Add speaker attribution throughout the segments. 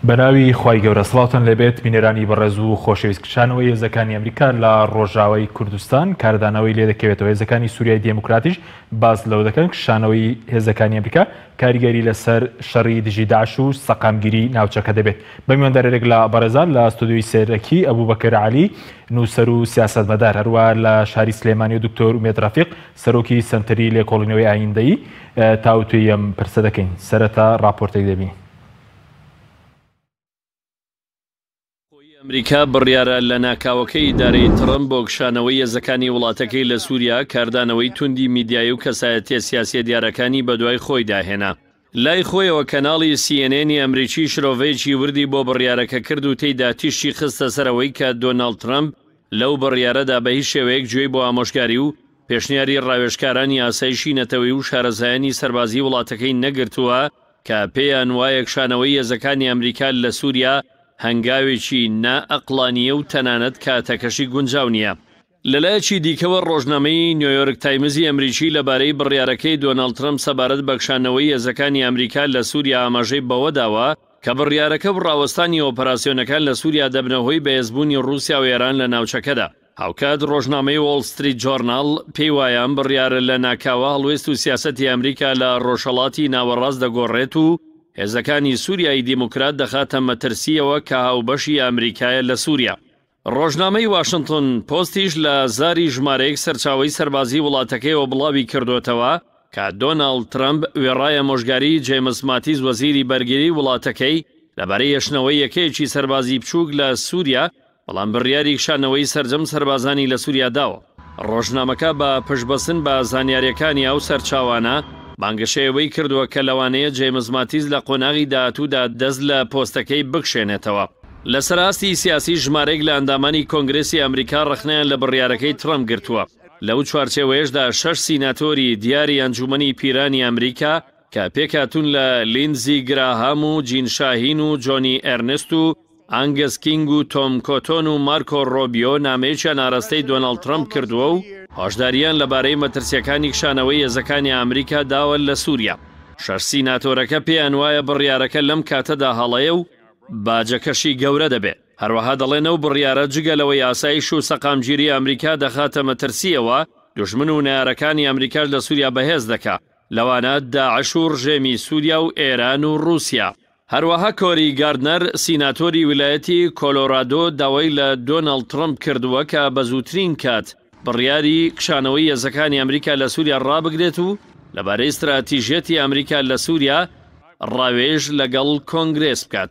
Speaker 1: بەناوی خوای گەورە سڵاوتان لەبێت بینێرانی بەڕێز و خۆشەویستکشانەوەی هێزەکانی ئەمریکا لە ڕۆژاوای کوردستان کاردانەوەی لێ دەکەوێتەوە. هێزەکانی سووریای دموکراتیش باز لەو دەکەن کشانەوەی هێزەکانی ئەمریکا کاریگەری لەسەر شەڕی دژی داعش و سەقامگیری ناوچەکە دەبێت. بە میواندارێک لە بەڕێزان لە ستودیۆی سێرەکی ئەبوبەکر عەلی نووسەر و سیاسەتمەدار، هەروە لە شاری سلێمانی و دکتۆر ئومێد ڕەفیق سەرۆکی سەنتەری لێکۆڵینەوەی ئایندەیی تاوتوی ئەم پرسە دەکەین. سەرەتا راپۆرتێک دەبین.
Speaker 2: ئەمریکا بڕیارە لە ناکاوەکەی ئیدارەی ترەمپ بۆ گشانەوەی هێزەکانی وڵاتەکەی لە سووریا کاردانەوەی توندی میدیایی و کەسایەتیە سیاسی دیارەکانی بەدوای خۆی داهێنا. لای خۆیەوە کەناڵی CNN ئەمریکی شرۆڤەیەکی وردی بۆ بڕیارەکە کرد و تێیدا تیشی خستە سەرەوەی کە دۆناڵد ترەمپ لەو بڕیارەدا بە هیچ شێوەیەک گوێی بۆ ئامۆژگاری و پێشنیاری ڕاوێژکارانی ئاسایشی نەتەوەی و شارەزایانی سەربازی وڵاتەکەی نەگرتووە کە پێیان وایە گشانەوەی هێزەکانی ئەمریکا لە سووریا هەنگاوێکی نائەقلانیە و تەنانەت کاتەکەشی گونجاو نییە. لەلایەکی دیکەوە ڕۆژنامەی نیویۆرک تایمزی ئەمریکی لەبارەی بڕیارەکەی دۆناڵد ترەمپ سەبارەت بە گشانەوەی هێزەکانی ئەمریکا لە سووریا ئاماژەی بەوە داوە کە بڕیارەکە ڕاوەستانی ئۆپەراسیۆنەکان لە سووریا دەبنەوەی بەهێزبوونی رووسیا و ئێران لە ناوچەکەدا. هاوکات ڕۆژنامەی وۆڵ ستریت جۆرناڵ پێی وایە بڕیارە لە ناکاوە هەڵوێست و سیاسەتی ئەمریکا لە ڕۆژهەڵاتی ناوەڕاست دەگۆڕێت و هێزەکانی سووریای دیموکرات دەخاتە مەترسیەوە کە هاوبەشی ئەمریکایە لە سووریا. ڕۆژنامەی واشنگتن پۆستیش لە زاری ژمارەیەک سەرچاوەی سەربازی وڵاتەکەیەوە بڵاوی کردوێتەوە کە دۆناڵد ترەمپ وێڕایە مۆژگاری جێمس ماتیز وەزیری بەرگری وڵاتەکەی لەبارەی هێشتنەوەی یەکەیەکی سەربازی بچووک لە سووریا، بەڵام بڕیاری کشانەوەی سەرجەم سەربازانی لە سووریا داوە. ڕۆژنامەکە بە پشتبەسن بە زانیاریەکانی ئەو سەرچاوانە بانگەشەیەوەی کردووە کە لەوانەیە جێمس ماتیز لە قۆناغی داهاتوودا دەست لە پۆستەکەی بکشێنێتەوە. لە سەراستی سیاسی ژمارەیەک لە ئەندامانی کۆنگرێسی ئەمریکا ڕخنیان لە بڕیارەکەی ترەمپ گرتووە. لەو چوارچێوەیەشدا 6 سیناتۆری دیاری ئەنجومەنی پیرانی ئەمریکا کە پێکاتون لە لیندزی گراهام و جین شاهین و جۆنی ئەرنست و ئانگەس کینگ و تۆم کۆتۆن و مارکۆ ڕۆبیۆ نامەیەکیان ئاراستەی دۆناڵد ترەمپ کردووە و هۆشداریان لەبارەی مەترسیەکانی کشانەوەی هێزەکانی ئەمریکا داوە لە سووریا. 6 سیناتۆرەکە پێیان وایە بڕیارەکە لەم کاتەدا هەڵەیە و باجەکەشی گەورە دەبێت. هەروەها دەڵێنەوە بڕیارە جگەلەوەی ئاسایش و سەقامگیری ئەمریکا دەخاتە مەترسیەوە دوژمن و نارەکانی ئەمریکاش لە سووریا بەهێز دەکات، لەوانە داعش و ڕژێمی سووریا و ئێران و رووسیا. هەروەها کۆری گاردنەر سیناتۆری ویلایەتی کۆلۆرادۆ داوای لە دۆناڵد ترەمپ کردووە کە بە زووترین کات بڕیاری کشانەوەی هێزەکانی ئەمریکا لە سووریا ڕابگرێت و لەبارەی استراتیژیەتی ئەمریکا لە سووریا ڕاوێژ لەگەڵ کۆنگرێس بکات.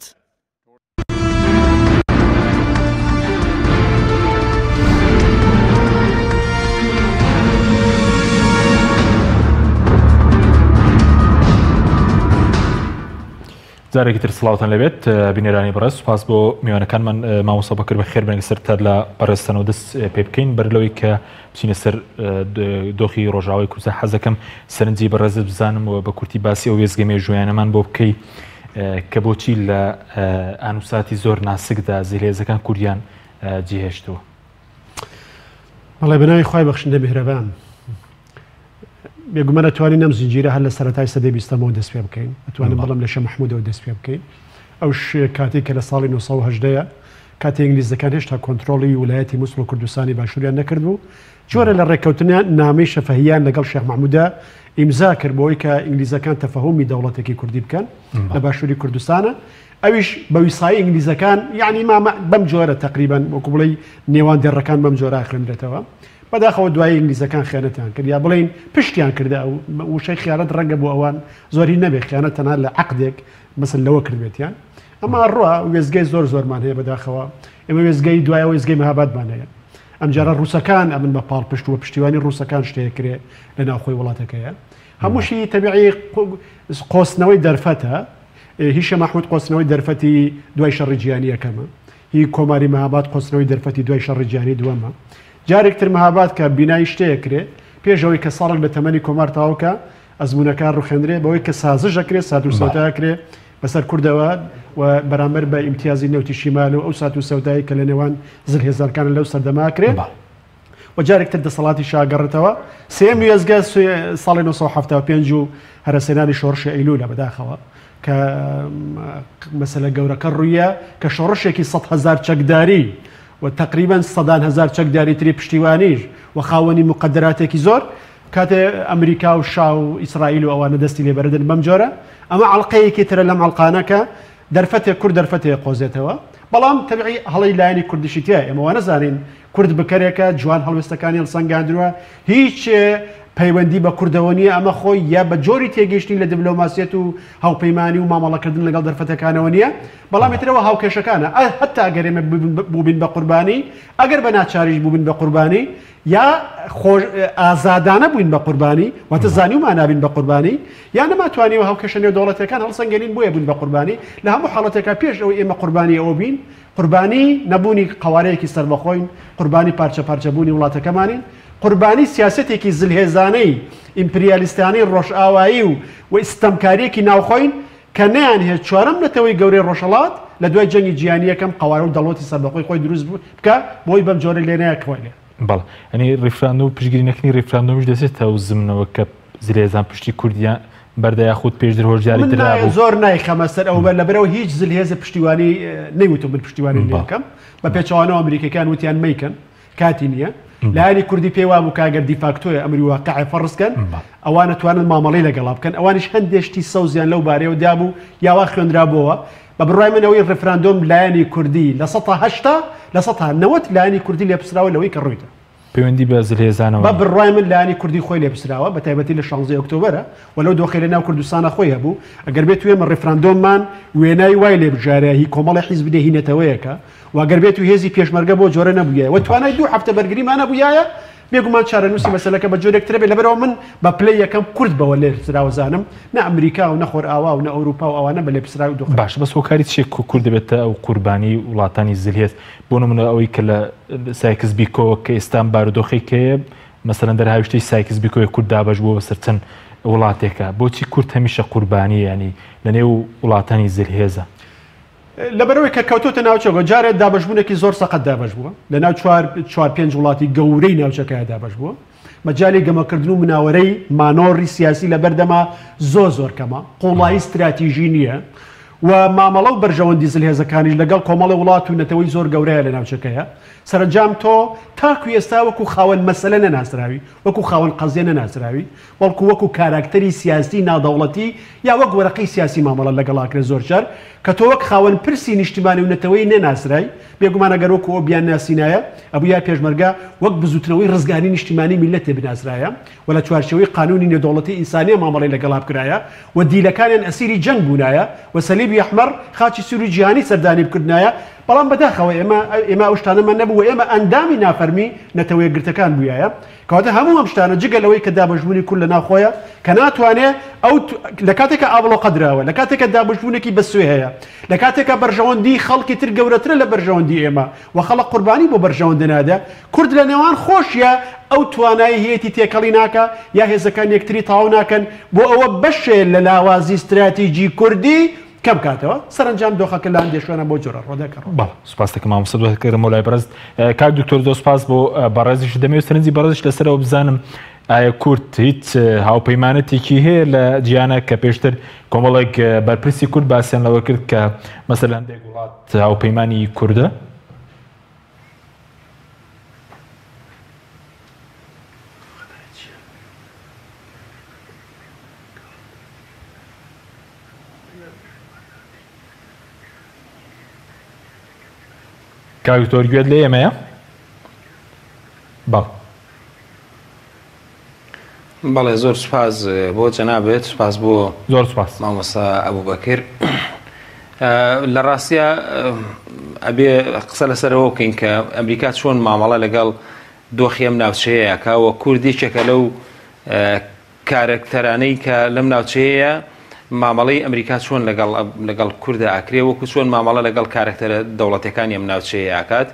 Speaker 1: جارێکی تر سڵاوتان لەبێت بینێرانی بەڕێز، سوپاس بۆ میوانەکانمان مامۆستا بەکر بە خێر بنێک سەر لە بەڕێستنەوە دەست پێ بکەین بەرلەوەی کە بچینە سەر دۆخی ڕۆژاوای کوردستان. حەزەکەم سەرنجی بەڕێزت بزانم و بە کورتی باسی ئەو وێزگە مێژوویانەمان بۆ بکەی کە بۆچی لە ئانووساتی زۆر ناسکدا زیلێزەکان کوردیان جێهێشتووە.
Speaker 3: وەڵای بەناوی خوای بەخشندە میهرەبان، بێگومانە توانین ئەم زنجیرە هەر لە سەرەتای سەدەی بیستەمەوە دەست پێ بکەین، ئەتوانین بەڵام لە شە مەحموودەوە دەست پێ بکەین. ئەوش کاتێک کە لە ساڵی 1970 کاتێ ئینگلیزەکان هێشتا کۆنتڕۆڵی ویلایەتی مووسڵ و کوردستانی باشووریان نەکردبوو، جۆرە لە ڕێککەوتنیان نامەی شەفەهیان لەگەڵ شێخ مەحموودە ئیمزا کرد بۆی کە ئینگلیزەکان تەفەهومی دەوڵەتێکی کوردی بکەن لە باشووری کوردستانە. ئەویش بە ویسایی ئینگلیزەکان یعنی بەم جۆرە تقریبان وەکو بڵێ نێوان دێڕەکان بەم جۆرە ئاخرێنرێتەوە. بەداخەوە دوای ئینگلیزەکان خیانەتیان کرد یا بڵین پشتیان کردا و وشەی خیانەت ڕەنگە بۆ ئەوان زۆری نەبێت، خیانەت تەنها لە عەقدێک مەسەل لەوە کردبێتیان. ئەمە ڕوە وێزگەی زۆرمان هەیە بەداخەوە. ئێمە وێزگەی دوایە وێزگەی مەهابادمان هەیە. ئەمجارە ڕووسەکان ئەمن بە پاڵپشت و پشتیوانی ڕووسەکان شتەیە کرێ لە ناوخۆی وڵاتەکەیە. هەمووشی تەبیعی قۆستنەوەی دەرفەتە. هیشە مەحموود قۆستنەوەی دەرفەتی دوای شەڕی جیهانی یەکەمە، هی کۆماری مەهاباد قۆستنەوەی دەرفەتی دوای شەڕی جیهانی دووەمە. جارێکتر مەهاباد کە بینایی شتەیە کرێ پێشەوەی کە ساڵک بە تەمەنی کۆمار تاوکە ئەزمونونەکان ڕوخێنرێ بەوەی کە سازژەکرێ سات و سەوداکرێ بەسەر کوردەوە و بەرامبەر بە ئیمتیازی نەوتی شیمال و ئەو سات و سەودایی کە لە نێوان زلهێزارکان لەو سەردەماکرێ و جارێکتر دەسەڵاتی شاگەڕێتەوە. سێم وێزگە ساڵی 1975 و هەرسێنانی شۆڕشی ئەیلولە بەداخەوە کە مەسەلە گەورەکە ڕوویە کە شۆڕشێکی 100,000 چەکداری و تقریبا 100,000 چەکداری تری پشتیوانیش و خاوەنی مقدراتێکی زۆر کاتێ ئەمریکا و شا و ئیسرائیل و ئەوانە دەستی لێبەردن بەم جۆرە ئەمە عەڵقەیەکی ترە لەم عەڵقانەکە دەرفەتێک کورد دەرفەتێک قۆزێتەوە بەڵام تەبیعی هەڵی لایەنی کوردیشی تایە ئێمەوە نەزانین کورد بکەرێکە جوان هەڵوێستەکانی هەڵسەنگاندرووە هیچ پەیوەندی بە کوردەوە نیە ئەمە خۆی یا بە جۆری تێگەیشتنی لە دیبلۆماسیەت و هاوپەیمانی و مامەڵەکردن لەگەڵ دەرفەتەکانەوە نییە بەڵام ترەوە هاوکێشەکانە هەتا ئەگەر ئێمە بووبین بە قوربانی ئەگەر بە ناچاریش بووبین بە قوربانی یا ئازادانە بووین بە قوربانی واتە زانیومان نابین بە قوربانی یا نەماتوانیەوە هاوکێشە نێو دەوڵەتەکان هەڵسەنگێنین بۆیە بووین بە قوربانی لە هەموو حاڵەتێکا پێش ئەوەی ئێمە قوربانی ئەوە بین قوربانی نەبوونی قوارەیەکی سەربەخۆین قوربانی پارچە پارچەبوونی وڵاتەکەمانین قوربانی سیاسەتێکی زلهێزانەی ئیمپریالیستانی ڕۆژئاوایی و ئیستەمکاریەکی ناوخۆین کە نەیان هێز چوارەم نەتەوەی گەورەی ڕۆژهەڵات لە دوای جەنگی جیهانی یەکەم قوارە و دەڵۆتی سەربەخۆی خۆی دروست بکە بۆی بەم جۆرە لێنەیە کۆیلێ
Speaker 1: بەڵێ ئەنی ڕیفراندۆ و پشتگیرینەکەی ڕیفراندۆمیش دەچێتە و زمنەوە کە زلهێزان پشتی کوردیان بەردە یاخود پێشتر هۆژیاری درا
Speaker 3: زۆر نایخەمە سەر ئەو لەبەرەوە هیچ زلهێزە پشتیوانی نەیوتم من پشتیوانی لێکەم بە پێچەوانەوە ئەمریکەکان وتیان مەیکەن کاتی نییە لایەنی کوردی پێوا بوو کاگەر دیفاکتۆیە ئەمری واقعی فەڕستکەن ئەوانە توانن مامەڵەی لەگەڵا بکەن ئەوانش هەندێشتی سەوزیان لەو بارەیەوە دابوو یاوا خوێنرابەوە بە بڕای منەوەی ڕفراندۆم لایەنی کوردی لە 1970 لە 1990 لایەنی کوردی لێپسراوە لەوەی کە ڕوویتە
Speaker 1: پەیوەندی بە زلهێزانەوە
Speaker 3: بە بڕای من لایەنی کوردی خۆی لێپسراوە بە تایبەتی لە 16 ئۆکتۆبەرە وەلەو دۆخی لە ناو کوردستانە خۆی هەبوو ئەگەر بێت وێمە ڕفراندۆممان وێنای وای لێ بژارە هی کۆمەڵی حیزب دەهینێتەوەیەکە واگەر بێت و هێزی پێشمەرگە بۆ جۆرە نەبوویە و توانای 2 هەفتە بەرگریمان نەبوویایە بێگومان چارەنووسی مەسەلەکە بە جۆرێک ترە بێت لەبەرەوە من بە پلەی یەکەم کورد بەوە لێپسراوەزانم نە ئەمریکا و نەخۆر ئاوا و نە ئەوروپا و ئەوانە بە لێپسراوی دۆخ
Speaker 1: باش بەس هۆکاری چێک کورد دەبێتە ئەو قوربانی وڵاتانی زلهێز بۆ نمونە ئەوەی کە لە سایکس بیکۆ کە ئێستان بارودۆخێکەیە مەسەلەن دەرهاویشتەی سایکس بیکۆی کورد دابەش بووە بەسەر چەند وڵاتێکە بۆچی کورد هەمیشە قوربانی ینی لە نێو وڵاتانی زلهێزە
Speaker 3: لەبەرەوەی کە کەوتۆتە ناوچەوە جارێت دابەشبوونێکی زۆر سەقەت دابەش بووە لە ناو 4-5 وڵاتی گەورەی ناوچەکەیە دابەش بووە مەجای گەمەکردن و مناوەرەی مانۆڕی سیاسی لە بەردەما زۆر کەمە قوڵایی استراتیژی نییە و مامەڵە و بەرژەوەندی زلهێزەکانیش لەگەڵ کۆمەڵی وڵات و نەتەوەی زۆر گەورەیە لە ناوچەکەیە سەرنجام تۆ تاکو ئێستا وەکو خاوەن مەسەلە نەناسراوی وەکو خاوەن قەزیە نەناسراوی وەڵکو وەکو کاراکتەری سیاسی نادەوڵەتی یا وەک وەرەقەی سیاسی مامەڵە لەگەڵاکرێ زۆر جار کە تۆ وەک خاوەن پرسی نیشتیمانی و نەتەوەی نەناسرای بێگومان ئەگەر وەکو ئەو بیان ناسینایە ئەبوو یا پێشمەرگە وەک بزوتنەوەی ڕزگاری نیشتیمانی میلەتێ بناسرایە و لە چوارچێوەی قانونی نێودەوڵەتی ئینسانی مامەڵەی لەگەڵا بکرایە و دیلەکانیان ئەسیری جەنگ بوونایە و سەلیبی ئەحمەر خاچی سووری جیهانی سەردانی بکردنایە بەڵام بەداخەوە ئێمە ئەو شتانەمان نەبوو ئێمە ئەندامی نافەرمی نەتەوەی گرتەکان بووایە کەواتە هەموو ئەم شتانە جگەلەوەی کە دابەشبوونی کورد لە ناوخۆیە کە ناتوانێت ئەو لە کاتێکە ئابڵۆ قەدراوە لە کاتێکە دابەشبوونێکی بەسوێ هەیە لە کاتێکە بەرژەوەندی خەڵکی تر گەورەترە لە بەرژەوەندی ئێمە و خەڵق قوربانی بۆ بەرژەوەندە نادە کورد لە نێوان خۆشیە ئەو توانایی هەیەی تێکەڵی ناکە یا هێزەکان یەکتری تاو ناکەن بۆ ئەوە بەشێ لە لاوازی استراتیژی کوردی کەم کاتەوە سەرنجام دۆخەکە لە هەندێشوانە بۆ جۆرە ڕۆدەکە
Speaker 1: بەڵ سوپاس دەکەم مامۆستا دوکەرم لای بەڕست کاک دکتۆر زۆر سوپاس بۆ بەڕێزیش دەمەوێت سەرنجی بەڕێزش لەسەرەوە بزانم ئایا کورد هیچ هاوپەیمانەتێکی هەیە لە جیهانە کە پێشتر کۆمەڵێک بەرپرسی کورد باسییان لەوە کرد کە مەسەلەن هەندێک وڵات هاوپەیمانی کوردە کاکتۆر گوێت لێ ئێمەیە؟
Speaker 4: بەڵێ زۆر سوپاس بۆ جەنابێت سوپاس بۆ
Speaker 1: زۆر سوپاس
Speaker 4: مامۆستا ئەبوبەکر لە ڕاستیە ئەبێ قسە لەسەرەوە بکەین کە ئەمریکا چۆن مامەڵە لەگەڵ دۆخی ئەم ناوچەیەیە کاوە کوردیشێکە لەو کارکتەرانەی کە لەم ناوچەیەیە مامەڵەی ئەمریکا چۆن لەگەڵ کووردە ئاکرێ وەکو چۆن مامەڵە لەگەڵ کارکتەرە دەوڵەتەکانی ئەم ناوچەیە ئاکات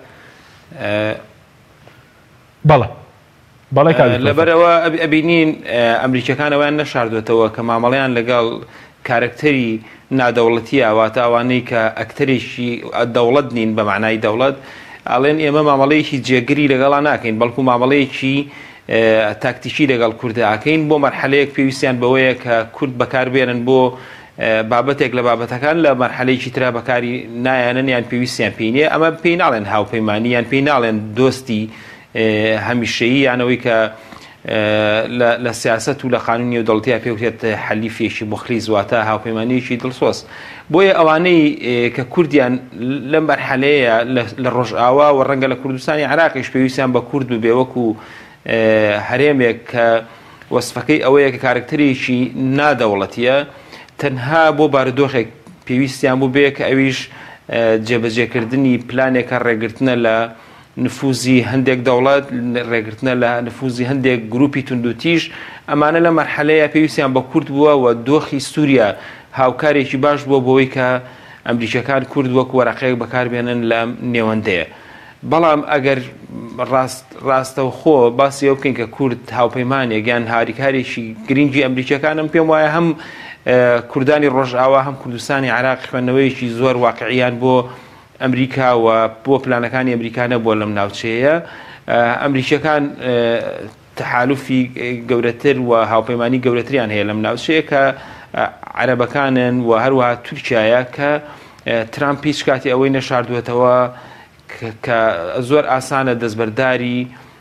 Speaker 4: لەبەرەوە ئەبینین ئەمریکەکانەوەیان نەشاردوێتەوە کە مامەڵەیان لەگەڵ کارکتەری نادەوڵەتی ئاواتە ئەوانەی کە ئەکتەرێکی دەوڵەت نین بە معنای دەوڵەت ئەڵێن ئێمە مامەڵەیەکی جێگری لەگەڵا ناکەین بەڵکو مامەڵەیەکی تاکتیکی لەگەڵ کوردەکەین بۆ مەرحەلەیەک پێویستیان بەوەیە کە کورد بەکاربێنن بۆ بابەتێک لە بابەتەکان لە مەرحەلەیەکی ترا بەکاری نایەنن یان پێویستیان پێینێ ئەمە پێی ناڵێن هاوپەیمانی یان پێی ناڵێن دۆستی هەمیشەیی یانەوەی کە لە سیاست و لە قانون نێودەوڵەتیە پێوتێت حەلیفێکی مخلیص واتە هاوپەیمانیەکی دڵسۆز بۆیە ئەوانەی کە کوردیان لەم مەرحەلەیە لە ڕۆژئاوا و ڕەنگە لە کوردستانی عێراقیش پێویستیان بە کورد بێ وەکو هەرێمێک کە وەسفەکەی ئەوەیە کە کارکتەرێکی نادەوڵەتیە تەنها بۆ بارودۆخێک پێویستیان بوو بێ کە ئەویش جێبەجێکردنی پلانێکە ڕێگرتنە لە نفوزی هەندێک دەوڵەت ڕێگرتنە لە نفوزی هەندێک گروپی توندوتیش ئەمانە لە مەرحەلەیە پێویستیان بە کورد بووە و دۆخی سووریا هاوکارێکی باش بووە بۆەوەی کە ئەمریکەکان کورد وەک وەرەقەیەک بەکاربێنن لە نێوەندەیە بەڵام ئەگەر ڕاستەوخۆ باسی ئەو بکەین کە کورد هاوپەیمانێک یان هاریکارێکی گرنگی ئەمریکەکانم پێم وایە هەم کوردانی ڕۆژئاوا هەم کوردستانی عێراق خوێندنەوەیەکی زۆر واقعیان بۆ ئەمریکا و بۆ پلانەکانی ئەمریکانە بۆ لەم ناوچەیە ئەمریکیەکان تحالفی گەورەتر و هاوپەیمانی گەورەتریان هەیە لەم ناوچەیە کە عەرەبەکانن و هەروەها تورکیایە کە ترامپ هیچ کاتی ئەوەی نەشاردوێتەوە کە زۆر ئاسانە دەستبەرداری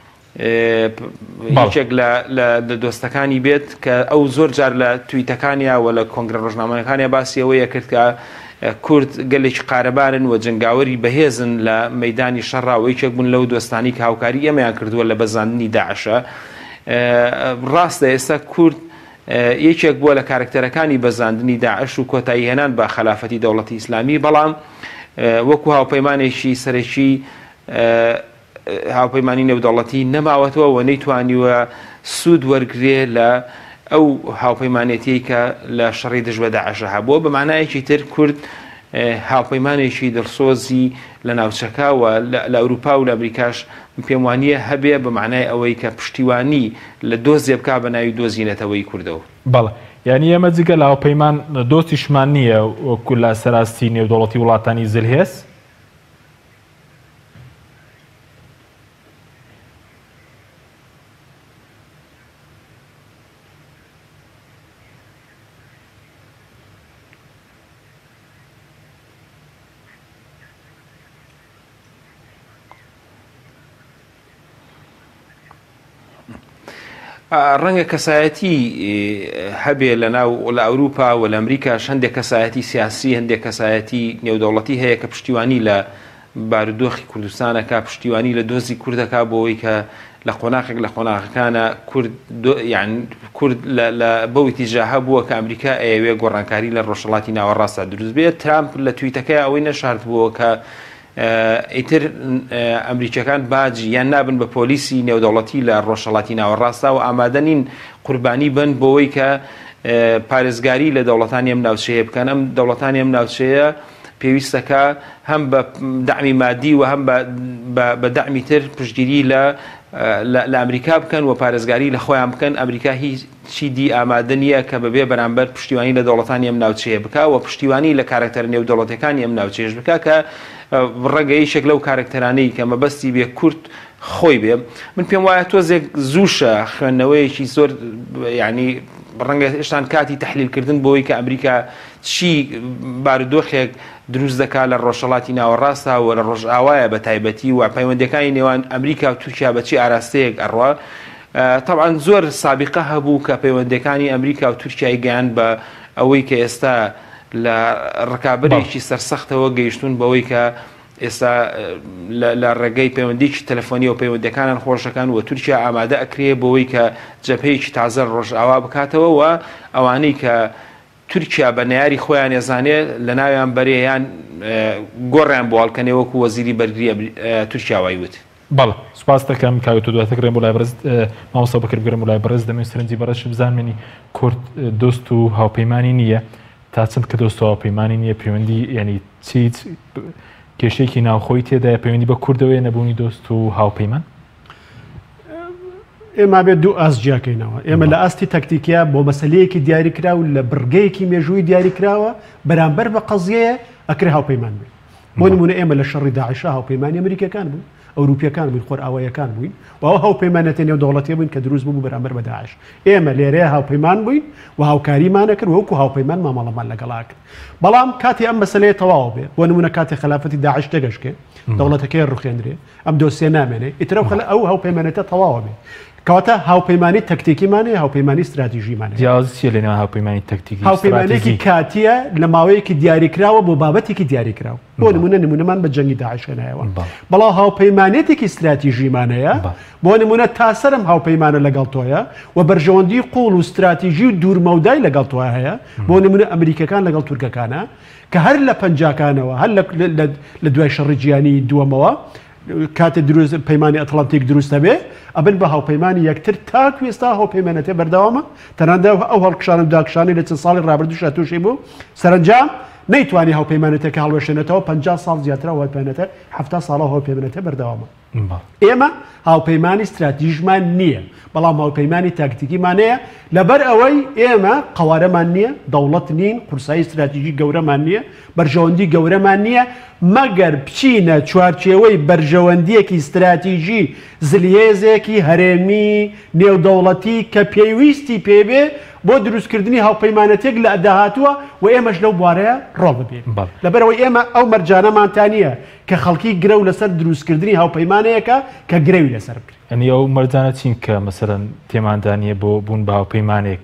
Speaker 4: هیچێک لە دۆستەکانی بێت کە ئەو زۆر جار لە تویتەکانیا و لە کۆنگرە ڕۆژنامەکانیا باسی ئەوەیە کرد کە کورد گەلێکی قارەبارن و جنگاوەری بەهێزن لە مەیدانی شەڕاوەی چێک بوون لەو دۆستانی کە هاوکاری ئەمەیان کردووە لە بەزاندنی داعشە ڕاستە ئێستا کورد یەکێک بووە لە کارکتەرەکانی بەزاندنی داعش و کۆتایی هێنان بە خلافەتی دەوڵەتی ئیسلامی بەڵام وەکو هاوپەیمانێکی سەرەکی هاوپەیمانی نێودەوڵەتی نەماوەتەوە و نەیتوانیوە سوود وەرگرێ لە ئەو هاوپەیمانێتی کە لە شەڕی دژوە داعش هەبووە بە معنایەکی تر کورد هاوپەیمانێکی دڵسۆزی لە ناوچەکە و لە ئەوروپا و لە ئەمریکاش پێم وانییە هەبێ بە معنای ئەوەی کە پشتیوانی لە دۆزێ بک بە ناوی دۆزینەتەوەی کوردەوە
Speaker 1: بەڵێ یعنی ئەمە جگە لە هاوپەیمان دۆستیشمان نییە وەکو لە سەراستی نێودەوڵەتی وڵاتانی زلهێز
Speaker 4: ڕەنگە کەسایەتی هەبێ لە ئەوروپا و لە ئەمریکاش هەندێک کەسایەتی سیاسی هەندێک کەسایەتی نێودەوڵەتی هەیە کە پشتیوانی لە بارودۆخی کوردستانەکە پشتیوانی لە دۆزی کوردەکە بۆەوەی کە لە قۆناغێک لە قۆناغەکانە کورد لە بەوی تیژاهە بووە کە ئەمریکا ئەوێ گۆڕانکاری لە ڕۆژهەڵاتی ناوەڕاستە دروست بێت ترامپ لە تویتەکەی ئەوەی نەشارد بووە کە ئیتر ئەمریکەکان باجی یان نابن بە پۆلیسی نێودەوڵەتی لە ڕۆژهەڵاتی ناوەڕاستە و ئامادەنین قوربانی بن بۆەوەی کە پارێزگاری لە دەوڵەتانی ئەم ناوچەیە بکەن ئەم دەوڵەتانی ئەم ناوچەیە پێویستەکە هەم بە دعمی مادی و هەم بە دعمی تر پشتگیری لە ئەمریکا بکەن و پارێزگاری لە خۆیان بکەن ئەمریکا هیچی دی ئامادە نییە کە بەبێ بەرامبەر پشتیوانی لە دەوڵەتانی ئەم ناوچەیە بکە و پشتیوانی لە کارکتەر نێودەوڵەتەکانی ئەم ناوچەیەش بکە کە ڕێگەیشێک لەو کارکتەرانەی کە مەبەستی بێ کورد خۆی بێ من پێم وایە تۆزێک زووشە خوێندنەوەیەکی زۆر ینی ڕەنگە هێشتان کاتی تەحلیلکردن بۆی کە ئەمریکا چی بارودۆخێک دروست دەکات لە ڕۆژهەڵاتی ناوەڕاستە و لە ڕۆژئاوایە بە تایبەتی و پەیوەندەکانی نێوان ئەمریکا و تورکیا بەچی ئاراستەیەک ئەڕوا طبعا زۆر سابقە هەبوو کە پەیوەندەکانی ئەمریکا و تورکیای گەیان بە ئەوەی کە ئێستا لە ڕکابەرێکی سەرسەختەوە گەیشتون بەوەی کە ئێستا لە ڕێگەی پەیوەندیکی تەلەفۆنی و پەیوەندەکانان خۆشەکان و تورکیا ئامادە ئەکرێ بەوەی کە جەبهەیەکی تازە ڕۆژئاوا بکاتەوە و ئەوانەی کە تورکیا بە نەیاری خۆیان ێزانێت لە ناویان بەرێیان گۆڕیان بۆڵکەنێ وەکو وەزیری بەرگری تورکیاوای وت.
Speaker 1: بەڵێ سوپاس دەکەم کاوی تۆ دواتەکرێن بۆ لای بەرز مامۆستا بەکر بگرم بۆ لای بەرز دەمێت سەرنجی بەڕەش بزانمێنی کورد دۆست و هاوپەیمانی نییە تا چەند کە دۆست و هاوپەیمانی نییە پەیوەندی ینی چیت کێشەیەکی ناوخۆی تێدایە پەیوەندی بە کوردەوەی نەبوونی دۆست و هاوپەیمان
Speaker 3: ئێمە بێت دوو ئاست جیاکەینەوە ئێمە لە ئاستی تەکتیکیا بۆ مەسلەیەکی دیاریکرا و لە بڕگەیەکی مێژووی دیاریکراوە بەرامبەر بە قەزیەیە ئەکرێ هاوپەیمان بێت بۆ نمونە ئێمە لە شەڕی داعشە هاوپەیمانی ئەمریکەکان بوو ئەوروپیەکان بووین خۆر ئاوایەکان بووین و ئەو هاوپەیمانەتە نێو دەوڵەتی بووین کە دروست بوو بەرامبەر بە داعش ئێمە لێرەیە هاوپەیمان بووین و هاوکاریمانە کرد وەکو هاوپەیمان مامەڵەمان لەگەڵا کرد بەڵام کاتی ئەم مەسەلەیە تەواو بێ بۆ نمونە کاتی خلافەتی داعش دەگەشتێ دەوڵەتەکەی ڕوخێنرێ ئەم دۆسیە نامێنێ ئیترە ئەو هاوپەیمانەتە تەواوە بێ کەواتە هاوپەیمانی تەکتیکیمانەیە هاوپەیمانی استراتیژیمانە
Speaker 1: جیازیە لەنێو هاوپەیمانی تەکتیکی
Speaker 3: هاوپەیمانێکی کاتیە لە ماوەیەکی دیاریکراوە بۆ بابەتێکی دیاریکراوە بۆ نمونەمان بە جەنگی داعش هێنایەوە بەڵام هاوپەیمانێتێکی استراتیژیمانەیە بۆ نمونە تاسەرم هاوپەیمانە لەگەڵ تۆیە و بەرژەوەندی قوڵ و استراتیژی و دوورمەودای لەگەڵ تۆ هەیە بۆ نمونە ئەمریکەکان لەگەڵ تورکەکانە کە هەر لە پەنجاکانەوە هەر لە دوای شەڕی جیهانی دووەمەوە کاتێ دروست پەیمانی ئەتڵانتیک دروستە بێ ئەبن بە هاوپەیمانی یەکتر تا کوێستا هاوپەیمانەتێ بەردەوامە تەناندا ئەو هەڵکشان و داکشانی لە چەند ساڵی ڕابردووشە تووشی بوو سەرنجام نەیتوانی هاوپەیمانەتەکە هەڵوێشێنێتەوە 50 ساڵ زیاترە هاوپەیمانەتە 70 ساڵە هاوپەیمانەتە بەردەوامە ئێمە هاوپەیمانی استراتیژمان نییە بەڵام هاوپەیمانی تاکتیکیمانەیە لەبەر ئەوەی ئێمە قوارەمان نییە دەوڵەت نین قورسایی استراتیژی گەورەمان نییە بەرژەوەندی گەورەمان نییە مەگەر بچینە چوارچێوەی بەرژەوەندیەکی استراتیژی زلیێزێکی هەرێمی نێودەوڵەتی کە پێویستی پێبێ بۆ دروستکردنی هاوپەیمانەتێک لە داهاتووە و ئێمەش لەو بوارەیە ڕۆڵ ببێت لەبەرەوەی ئێمە ئەو مەرجانەمانتانە کە خەڵکی گرە و لەسەر دروستکردنی هاوپەیمانەیەکە کە گرەوی لەسەر بکرێت
Speaker 1: ئەنی ئەو مەرجانە چین کە مەسەرەن تێماندانیە بۆ بوون بە هاوپەیمانێک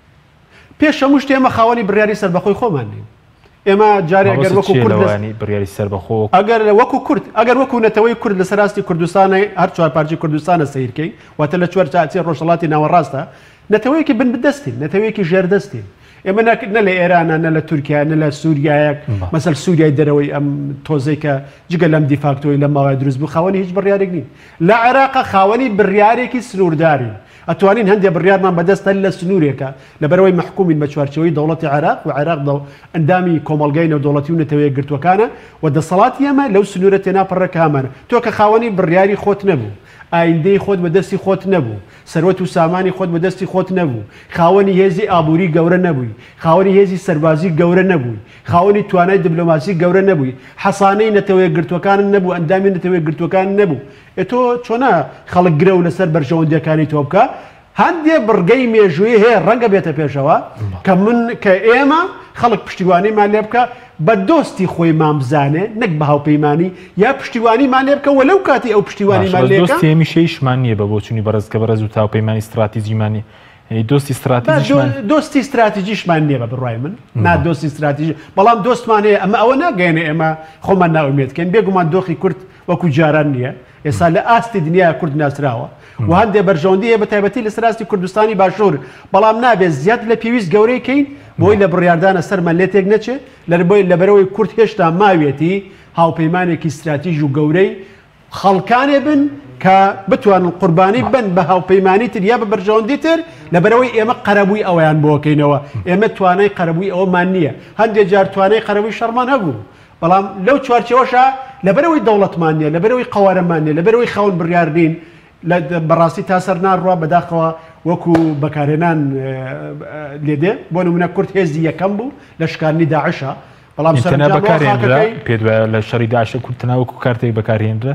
Speaker 3: پێش هەموو شتێ ئێمە خاوەنی بڕیاری سەربەخۆی خۆمان نین ئێمە جارێ ئەگەر وەکو کوردانی
Speaker 1: بڕیاری سەربەخۆ
Speaker 3: ئەگەر وەکو کورد ئەگەر وەکو نەتەوەی کورد لە سەراستی کوردستانی هەر چوار پارچی کوردستانە سیرکەی واتە لە چوار چاچی ڕۆژهەڵاتی ناوەڕاستە نەتەوەیەکی بن بدەستین نەتەوەیەکی ژێردەستین ئێمە نە لە ئێرانە نە لە تورکیا نە لە سووریایەک مەسەل سووریای دەرەوەی ئەم تۆزەی کە جگە لەم دیفاکتۆی لە ماوەی دروست بوو خاوەنی هیچ بڕیارێک نین لە عێراقا خاوەنی بڕیارێکی سنووردارین ئەتوانین هەندێک بڕیارمان بەدەستە لە سنوورێکە لەبەرەوەی محکومین بە چوارچەوەی دەوڵەتی عێراق و عێراق ئەندامی کۆمەڵگەی نێودەوڵەتی و نەتەوەیە گرتوەکانە و دەسەڵاتی ئێمە لەو سنوورە تێناپەڕەکە هەمانە تۆ کە خاوەنی بڕیاری خۆت نەبوو ئایندەی خۆت بەدەستی خۆت نەبوو سەروەت و سامانی خۆت بەدەستی خۆت نەبوو خاوەنی هێزی ئابووری گەورە نەبووی خاوەنی هێزی سەربازی گەورە نەبووی خاوەنی توانای دیبلۆماسی گەورە نەبووی حەسانەی نەتەوەیە گرتوەکان نەبوو ئەندامی نەتەوەیە گرتوەکان نەبوو تۆ چۆنە خەڵک گرە و لەسەر بەرژەوەندیەکانی تۆ بکە هەندێک بڕگەی مێژووی هەیە ڕەنگە بێتە پێشەوە کە ئێمە خەڵک پشتیوانیمان لێ بکە بە دۆستی خۆی مامزانێ نەک بە هاوپەیمانی یا پشتیوانیمان لێ بکە وەلەو کاتی ئەو پشتیوانیمان لێ بکە
Speaker 1: دۆستی هێمیشەیشمان نییە بە بۆچوونی بەڕێزکە بەڕێز و هاوپەیمانی استراتیژیمانی دۆستی استراتیژیشمان
Speaker 3: دۆستی استراتیژیشمان نییە بە بڕای من نا دۆستی استراتیژی بەڵام دۆستمان هەیە ئەمە ئەوە ناگەێنێ ئێمە خۆمان ناومێتکەین بێگومان دۆخی کورد وەکو جاران نییە ئێستا لە ئاستی دنیا کورد ناسراوە و هەندێک بەرژەوەندی هەیە بە تایبەتی لە سەراستی کوردستانی باشوور بەڵام نابێت زیاد لە پێویست گەورەی کەین بۆی لە بڕیاردانە سەرمان لێتێک نەچێت لەبەرەوەی کورد هێشتا ماوێتی هاوپەیمانێکی استراتیژ و گەورەی خەڵکانێ بن کە بتوانن قوربانی بن بە هاوپەیمانی تر یا بە بەرژەوەندی تر لەبەرەوەی ئێمە قەرەبووی ئەویان بۆکەینەوە ئێمە توانای قەرەبووی ئەوەمان نییە هەندێک جار توانای قەرەبووی شەڕمان هەبوو بەڵام لەو چوارچەوەشە لەبەرەوەی دەوڵەتمان نیە لەبەرەوەی قەوارەمان نیە لەبەرەوەی خاون بڕیاردین بەڕاستی تا سەر ناڕوا بەداخەوە وەکو بەکارهێنان لێدێ بۆ نمونە کورد هێزی یەکەم بوو لە شکاندنی داعشە بەڵام
Speaker 1: بەکارهێنرا پێ لە شەڕی داعشە کورتنا وەکو کارتێک بەکارهێنرا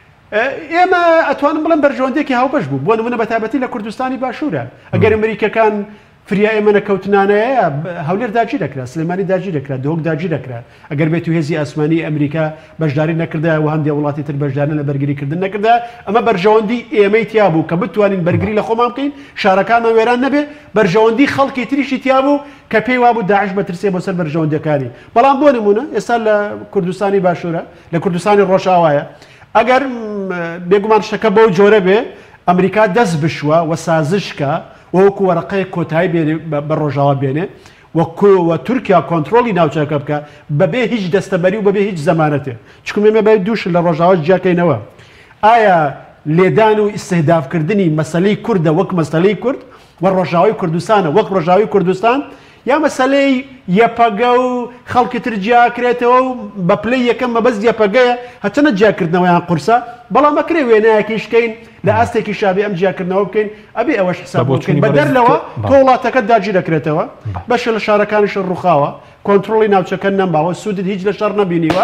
Speaker 3: ئێمە ئەتوانم بڵم بەرژەوەندێکی هاوبەش بوو بۆ نمونە بەتابەتی لە کوردستانی باشوورە ئەگەر ئەمریکەکان فریا ئێمە نەکەوتنانەیە هەولێر داگیر دەکرا سلێمانی داگیر دەکرا دۆک داگیر دەکرا ئەگەر بێت و هێزی ئەسمانی ئەمریکا بەشداری نەکردا و هەندێک وڵاتی تر بەشدارن لە بەرگریکردن نەکردا ئەمە بەرژەوەندی ئێمەی تیا بوو کە بتوانین بەرگری لە خۆمان بکەین شارەکانمان وێران نەبێ بەرژەوەندی خەڵکی تریشی تیا بوو کە پێی وابوو داعش بەترسێ بۆ سەر بەرژەوەندەکانی بەڵام بۆ نمونە ئێستا لە کوردستانی باشوورە لە کوردستانی ڕۆژاوایە ئەگەر بێگومان شتەکە بەو جۆرە بێ ئەمریکا دەست بشوە و سازشکە وەکو وەرەقەیە کۆتایی بە ڕۆژاوا بێنێ وە تورکیا کۆنتترۆلی ناوچەکە بکە بەبێ هیچ دەستەبەری و بەبێ هیچ زەمانەتێ چکمێمە بە دووش لە ڕۆژاوا جیاکەینەوە ئایا لێدان و ئیسێهدافکردنی مەسەلەی کوردە وەک مەسەلەی کورد و ڕۆژاوی کوردستانە وەک ڕۆژاوی کوردستان یا مەسەلەی یەپەگە و خەڵکی تر جیاکرێتەوە و بە پلەی یەکەم مەبەست یەپەگەیە هەچەنە جیاکردنەوەیان قورسە بەڵام ئەکرێ وێنایەکیشکەین لە ئاستێکی شابێ ئەم جیاکردنەوە بکەین ئەبێ ئەوەش حساب بکەین بە دەرلەوە تۆ وڵاتەکە داگیر دەکرێتەوە بەشە لە شارەکانیش ڕووخاوە کۆنتترۆلی ناوچەکە نەماوە سوودت هیچ لە شەڕ نەبینیوە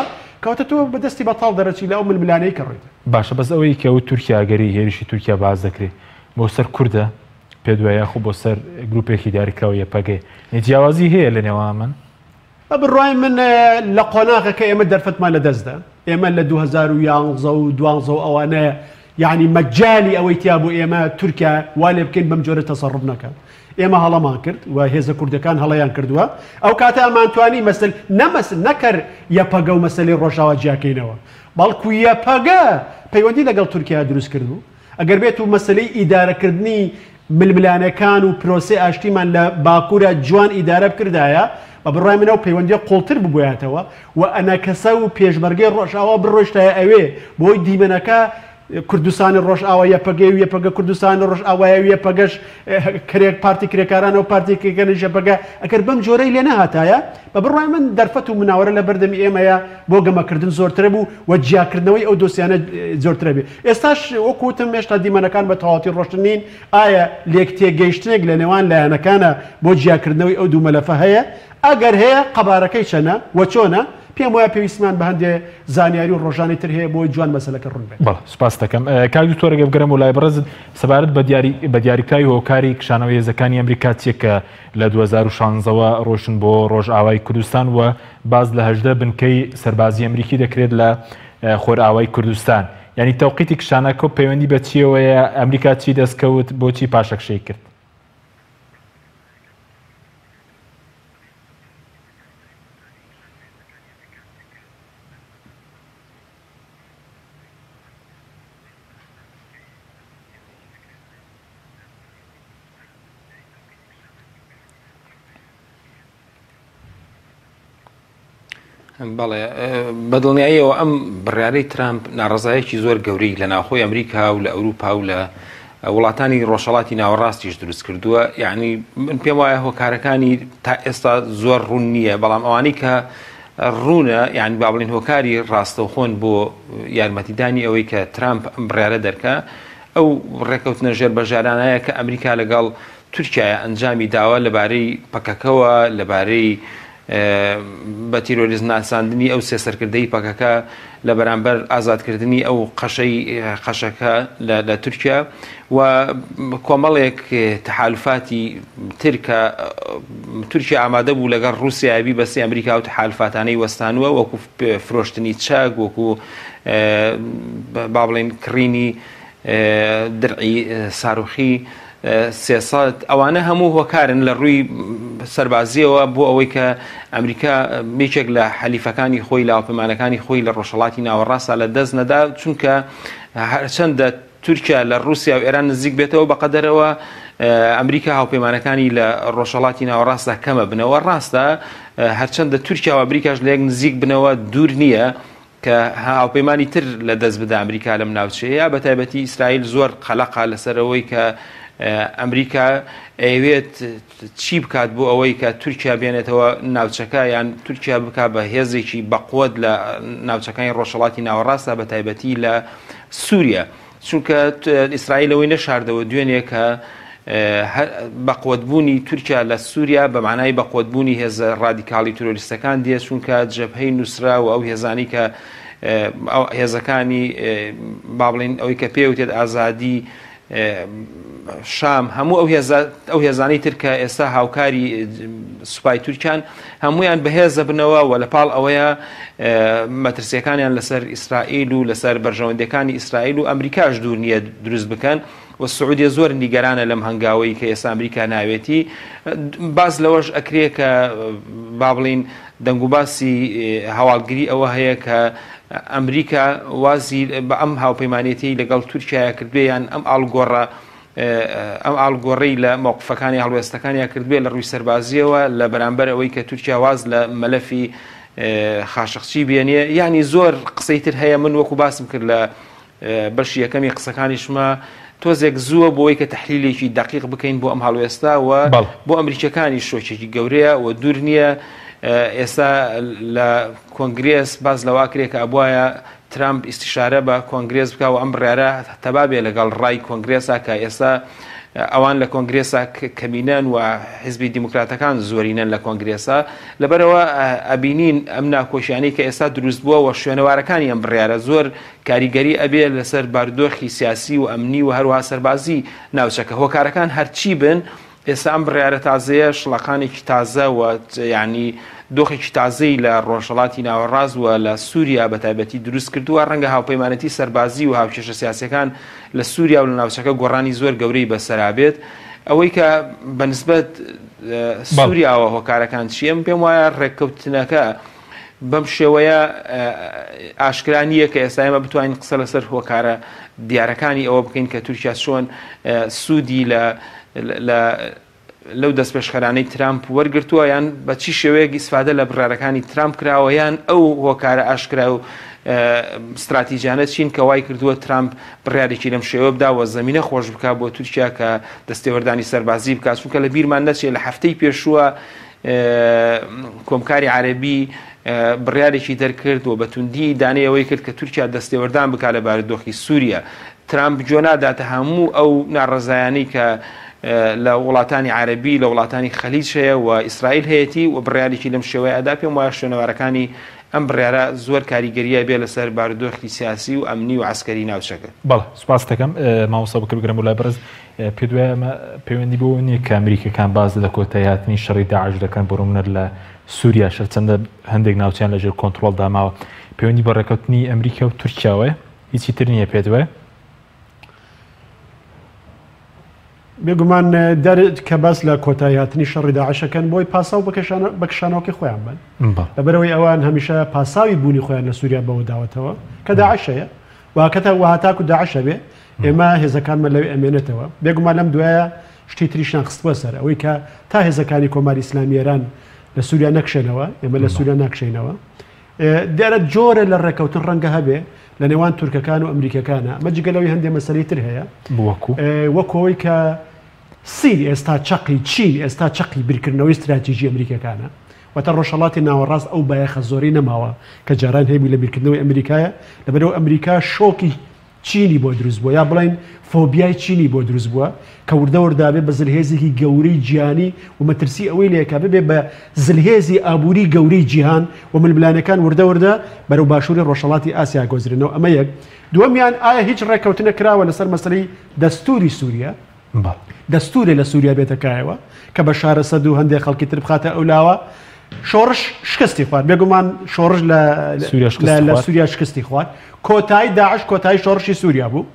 Speaker 3: کەواتە تۆ بەدەستی بەتاڵ دەرەچی لە ئەو ململانەی کە ڕێیتە.
Speaker 1: باشە بەس ئەوەی کە ئەو تورکیا گەری هێرشی تورکیا باز دەکرێت بۆ سەر کووردە پێ دوایە خو بۆ سەر گروپێکی دیاریکراوە یەپەگەی نێجیاوازی هەیە لە نێوان من
Speaker 3: بڕای من لە قۆناغەکە ئێمە دەرفەتمان لە دەستدا ئێمە لە 2011 و 2012 ئەوانەیە یعنی مەجای ئەوەی تیا بۆ ئێمە تورکیا وا لێ بکەین بەم جۆرە تەسەڕف نەکەن ئێمە هەڵەمان کرد و هێزە کوردەکان هەڵەیان کردووە ئەو کاتە ئەمانتوانی مەسل نەکرد یەپەگە و مەسلەی ڕۆژاوا جیاکەینەوە بەڵکو یەپەگە پەیوەندی لەگەڵ تورکیا دروست کردو ئەگەر بێت و مەسلەی ئیدارەکردنی ململانەکان و پرۆسی ئاشتیمان لە باکوورە جوان ئیدارە بکردایە بە بڕای منەوە پەیوەندی قوڵتر ببووایەتەوە و ئەنەکەسە و پێشمەرگەی ڕۆژاوا بڕۆشتایە ئەوێ بۆی دیمەنەکە کوردستانی ڕۆژئاوا یەپەگەی و یەپەگە کوردستانی ڕۆژئاوایە و یەپەگەش کرێک پارتی کرێکارانە و پارتی کرێکەکانی یەپەگە ئەگەر بەم جۆرەی لێ نەهاتایە بە بڕای من دەرفەت و مناوەرە لە بەردەمی ئێمەیە بۆ گەمەکردن زۆرترە بوو و جیاکردنەوەی ئەو دۆسیانە زۆرترە بێ ئێستاش وەکوتم هێشتا دیمەنەکان بە تەواوەتی ڕۆشتنین ئایا لێک تێگەیشتنێک لە نێوان لایەنەکانە بۆ جیاکردنەوەی ئەو دوو مەلەفە هەیە ئەگەر هەیە قەبارەکەی چەنە و چۆنە پێم وایە پێویستمان بە هەندێ زانیاری و ڕۆژانی تر هەیە بۆی جوان مەسەلەکە ڕوون بێت.
Speaker 1: بەڵێ سوپاس دەکەم کاک دوکتۆر بگەرم و لای بەڕێزت سەبارەت بە دیاریکراوی هۆکاری کشانەوەی هێزەکانی ئەمریکا چیە کە لە 2016ەوە ڕۆشن بۆ ڕۆژئاوای کوردستان و باز لە 18 بنکەی سەربازی ئەمریکی دەکرێت لە خۆرئاوای کوردستان یعنی تەوقیتی کشانەکە و پەیوەندی بە چیەوەیە ئەمریکا چی دەستکەوت بۆچی پاشەکشەی کرد.
Speaker 4: بەڵێ بەدڵنیاییەوە ئەم بڕیارەی ترامپ ناڕزایەکی زۆر گەورەی لە ناوخۆی ئەمریکا و لە ئەوروپا و لە وڵاتانی ڕۆژهەڵاتی ناوەڕاستیش دروست کردووە یعنی من پێم وایە هۆکارەکانی تا ئێستا زۆر ڕوون نییە بەڵام ئەوانەی کە ڕوونە یعنی با بڵێن هۆکاری ڕاستەوخۆن بۆ یارمەتیدانی ئەوەی کە ترامپ ئەم بڕیارە دەرکە ئەو ڕێکەوتنە ژێربەژارانەیە کە ئەمریکا لەگەڵ تورکیای ئەنجامی داوە لەبارەی پەکەکەوە لەبارەی بە تیرۆریزم ناساندنی ئەو سێسەرکردەی پەکەکە لە بەرامبەر ئازادکردنی ئەو قەشەکە لە تورکیا و کۆمەڵێک تحالفاتی تر کە تورکیا ئامادە بوو لەگەڵ رووسیابی بەسی ئەمریکا و تحالفاتانەی وەستانوە وەکو فرۆشتنی چاک وەکو با بڵێن کڕینی درعی ساروخی سیاسات ئەوانە هەموو هۆکارن لە ڕووی سەربازیەوە بۆ ئەوەی کە ئەمریکا میچێک لە حەلیفەکانی خۆی لاوپەیمانەکانی خۆی لە ڕۆژهەڵاتی ناوەڕاستە لە دەست نەدا چونکە هەرچەندە تورکیا لە رووسیا و ئێران نزیک بێتەوە بەقەدەرەوە ئەمریکا هاوپەیمانەکانی لە ڕۆژهەڵاتی ناوەڕاستدا کەمە بنەوە ڕاستە هەرچەندە تورکیا و ئەمریکاش لە یەک نزیک بنەوە دوور نییە کە هاوپەیمانی تر لە دەست بدە ئەمریکا لەم ناوچەیە بە تایبەتی ئیسرائیل زۆر قەلەقا لەسەرەوەی کە ئەمریکا ئەوێت چی بکات بۆ ئەوەی کە تورکیا بێنێتەوە ناوچەکە یان تورکیا بک بە هێزێکی بەقوت لە ناوچەکانی ڕۆژهەڵاتی ناوەڕاستە بە تایبەتی لە سووریا چونکە ئیسرائیلەوەی نەشاردەوە دوێنێ کە بەقوتبوونی تورکیا لە سووریا بە معنای بەقوتبوونی هێزە ڕادیکاڵی تۆریستەکان دێت چونکە جەبهەی نووسرا و ئەو هێزانی کە هێزەکانی با بڵێن ئەوەی کە پێوتێت ئازادی شام هەموو ئەو هێزانی ترکە ئێستا هاوکاری سوپای تورکیان هەمویان بەهێزە بنەوە و لە پاڵ ئەوەیە مەترسیەکانیان لەسەر ئیسرائیل و لەسەر بەرژەوەندەکانی ئیسرائیل و ئەمریکاش دوور نییە دروست بکەن و سعودیە زۆر نیگەرانە لەم هەنگاوەی کە ئێستا ئەمریکا ناوێتی باز لەوەش ئەکرێ کە با بڵین دەنگ و باسی هەواڵگری ئەوە هەیە کە ئەمریکا وازی بە ئەم هاوپەیمانێتی لەگەڵ تورکیایە کردوێیان ئەم ئاڵگۆڕەی لە مووقفەکانی هەڵوێستەکانیان کردوێ لە ڕووی سەربازیەوە لە بەرامبەر ئەوەی کە تورکیا واز لە مەلەفی خاشەخچی بێنێ یعنی زۆر قسەی تر هەیە من وەکو باسم کرد لە بەشی یەکەمی قسەکانیشمە تۆزێک زووە بۆەوەی کە تەحلیلێکی دقیق بکەین بۆ ئەم هەڵوێستا و بۆ ئەمریکەکانی شۆچێکی گەورەیە و دوور نییە ئێستا لە کۆنگرێس باز لەواکرێک کە ئەبواە ترامپ ئیستیشارە بە کۆنگرێز بکە و ئەم بڕیارە تەبابێ لەگەڵ ڕای کۆنگرێسا کە ئێستا ئەوان لە کۆنگرێسا کەمینەن و حیزبی دیموکراتەکان زۆرینەن لە کۆنگرێسا لەبەرەوە ئەبینین ئەم ناکۆشیانەی کە ئێستا دروست بووە و شوێنەوارەکانی ئەم بڕیارە زۆر کاریگەری ئەبێ لەسەر بارودۆخی سیاسی و ئەمنی و هەروها سەربازی ناوچەکە هۆکارەکان هەرچی بن ئێستا ئەم بڕیارە تازەیە شڵەقانێکی تازە و ینی دۆخێکی تازەی لە ڕۆژهەڵاتی ناوەڕاست و لە سووریا بە تایبەتی دروست کردووە ڕەنگە هاوپەیمانەتی سەربازی و هاوکێشە سیاسەکان لە سووریا و لە ناوچەکە گۆڕانی زۆر گەورەی بەسەرابێت ئەوەی کە بەنسبەت سووریاوە هۆکارەکان چیم پێم وایە ڕێککەوتنەکە بەم شێوەیە ئاشکرانیە کە ئێستا ئێمە بتوانین قسە لەسەر هۆکارە دیارەکانی ئەوە بکەین کە تورکیا چۆن سوودی لەو دەستپێشخەرانەی ترامپ وەرگرتووە یان بە چی شێوەیەکی ئیسفادە لە بڕارەکانی ترامپ کراوە یان ئەو هۆکارە ئاشکرا و استراتیژیانە چین کە وای کردووە ترامپ بڕیارێکی لەم شێوە بداوە زەمینە خۆش بکە بۆ تورکیا کە دەستێوەردانی سەربازی بکات چونکە لە بیرمان نەچێت لە هەفتەی پێشووە کۆمکاری عەرەبی بڕیارێکی دەرکرد و بەتوندی دانەیەوەی کرد کە تورکیا دەستێوەردان بکات لە بارودۆخی سووریا ترامپ جۆ ناداتە هەموو ئەو ناڕەزایانەی کە لە وڵاتانی عەرەبی لە وڵاتانی خەلیج هەیە و ئیسرائیل هەیەتی و بڕیارێکی لەم شێوەیە ئەدا پێم وایە شوێنەوارەکانی ئەم بڕیارە زۆر کاریگەریە بێ لەسەر بارودۆخی سیاسی و ئەمنی و عسکەری ناوچەکە.
Speaker 1: بەڵێ سوپاس دەکەم مامۆستا بکر بگرم وڵای بەرز پێ دوایە ئەمە پەیوەندی بۆ نییە کە ئەمریکەکان باز لە کۆتایهاتنی شەڕی داعش دەکەن بۆ ڕوونەر لە سووریا شەرچەندە هەندێک ناوچیان لەژێر کۆنتڕۆڵ داماوە پەیوەندی بە ڕێکەوتنی ئەمریکا و تورکیاوە هیچی تر نییە پێ دوایە
Speaker 3: بێگومان کە باس لە کۆتاییهاتنی شەڕی داعشەکەن بۆی پاسا و بەکشانەوەکی خۆیان بن لەبەرەوەی ئەوان هەمیشە پاساوی بوونی خۆیان لە سووریا بەوە داوەتەوە کە داعشەیە واکەتە وهاتاکو داعشە بێ ئێمە هێزەکانمە لەوێ ئەمێنێتەوە بێگومان لەم دوایە شتی تریشیان خستووە سەر ئەوەی کە تا هێزەکانی کۆماری ئیسلامی ئێران لە سووریا نەکشێنەوە ئێمە لە سووریا ناکشینەوە دیارە جۆرە لە ڕێکەوتن ڕەنگە هەبێ لە نێوان تورکەکان و ئەمریکەکانە مەجگەلەوەی هەندێک مەسەلەی تر هەیە وەکەوەی کە سین ئێستا چقی چین ئێستا چقی بیرکردنەوەی استراتیژی ئەمریکەکانە واتە ڕۆژهەڵاتی ناوەڕاست ئەو بایەخە زۆری نەماوە کە جاران هەیە لە بیرکردنەوەی ئەمریکایە لەبەرەوە ئەمریکا شۆکی چینی بۆ دروست بووە یا بڵین فۆبیای چینی بۆ دروست بووە کە وردەوەردابێ بە زلهێزێکی گەورەی جیهانی و مەترسی ئەوەی لێکا ببێ بە زلهێزی ئابووری گەورەی جیهان و ململانەکان وردەوردە بەرەو باشووری ڕۆژهەڵاتی ئاسیا گۆزرێنەوە ئەمە یەک دووەمیان ئایا هیچ ڕێکەوتنە کراوە لەسەر مەسەلەی دەستوری سووریا دەستورێ لە سووریا بێتەکایەوە کە بە شارە سەد و هەندێک خەڵکی تر بخاتە ئەولاوە شۆڕش شکستی خوارد بێگومان شۆڕش لە سووریا شکستی خوارد کۆتایی داعش کۆتایی شۆڕشی سووریا بوو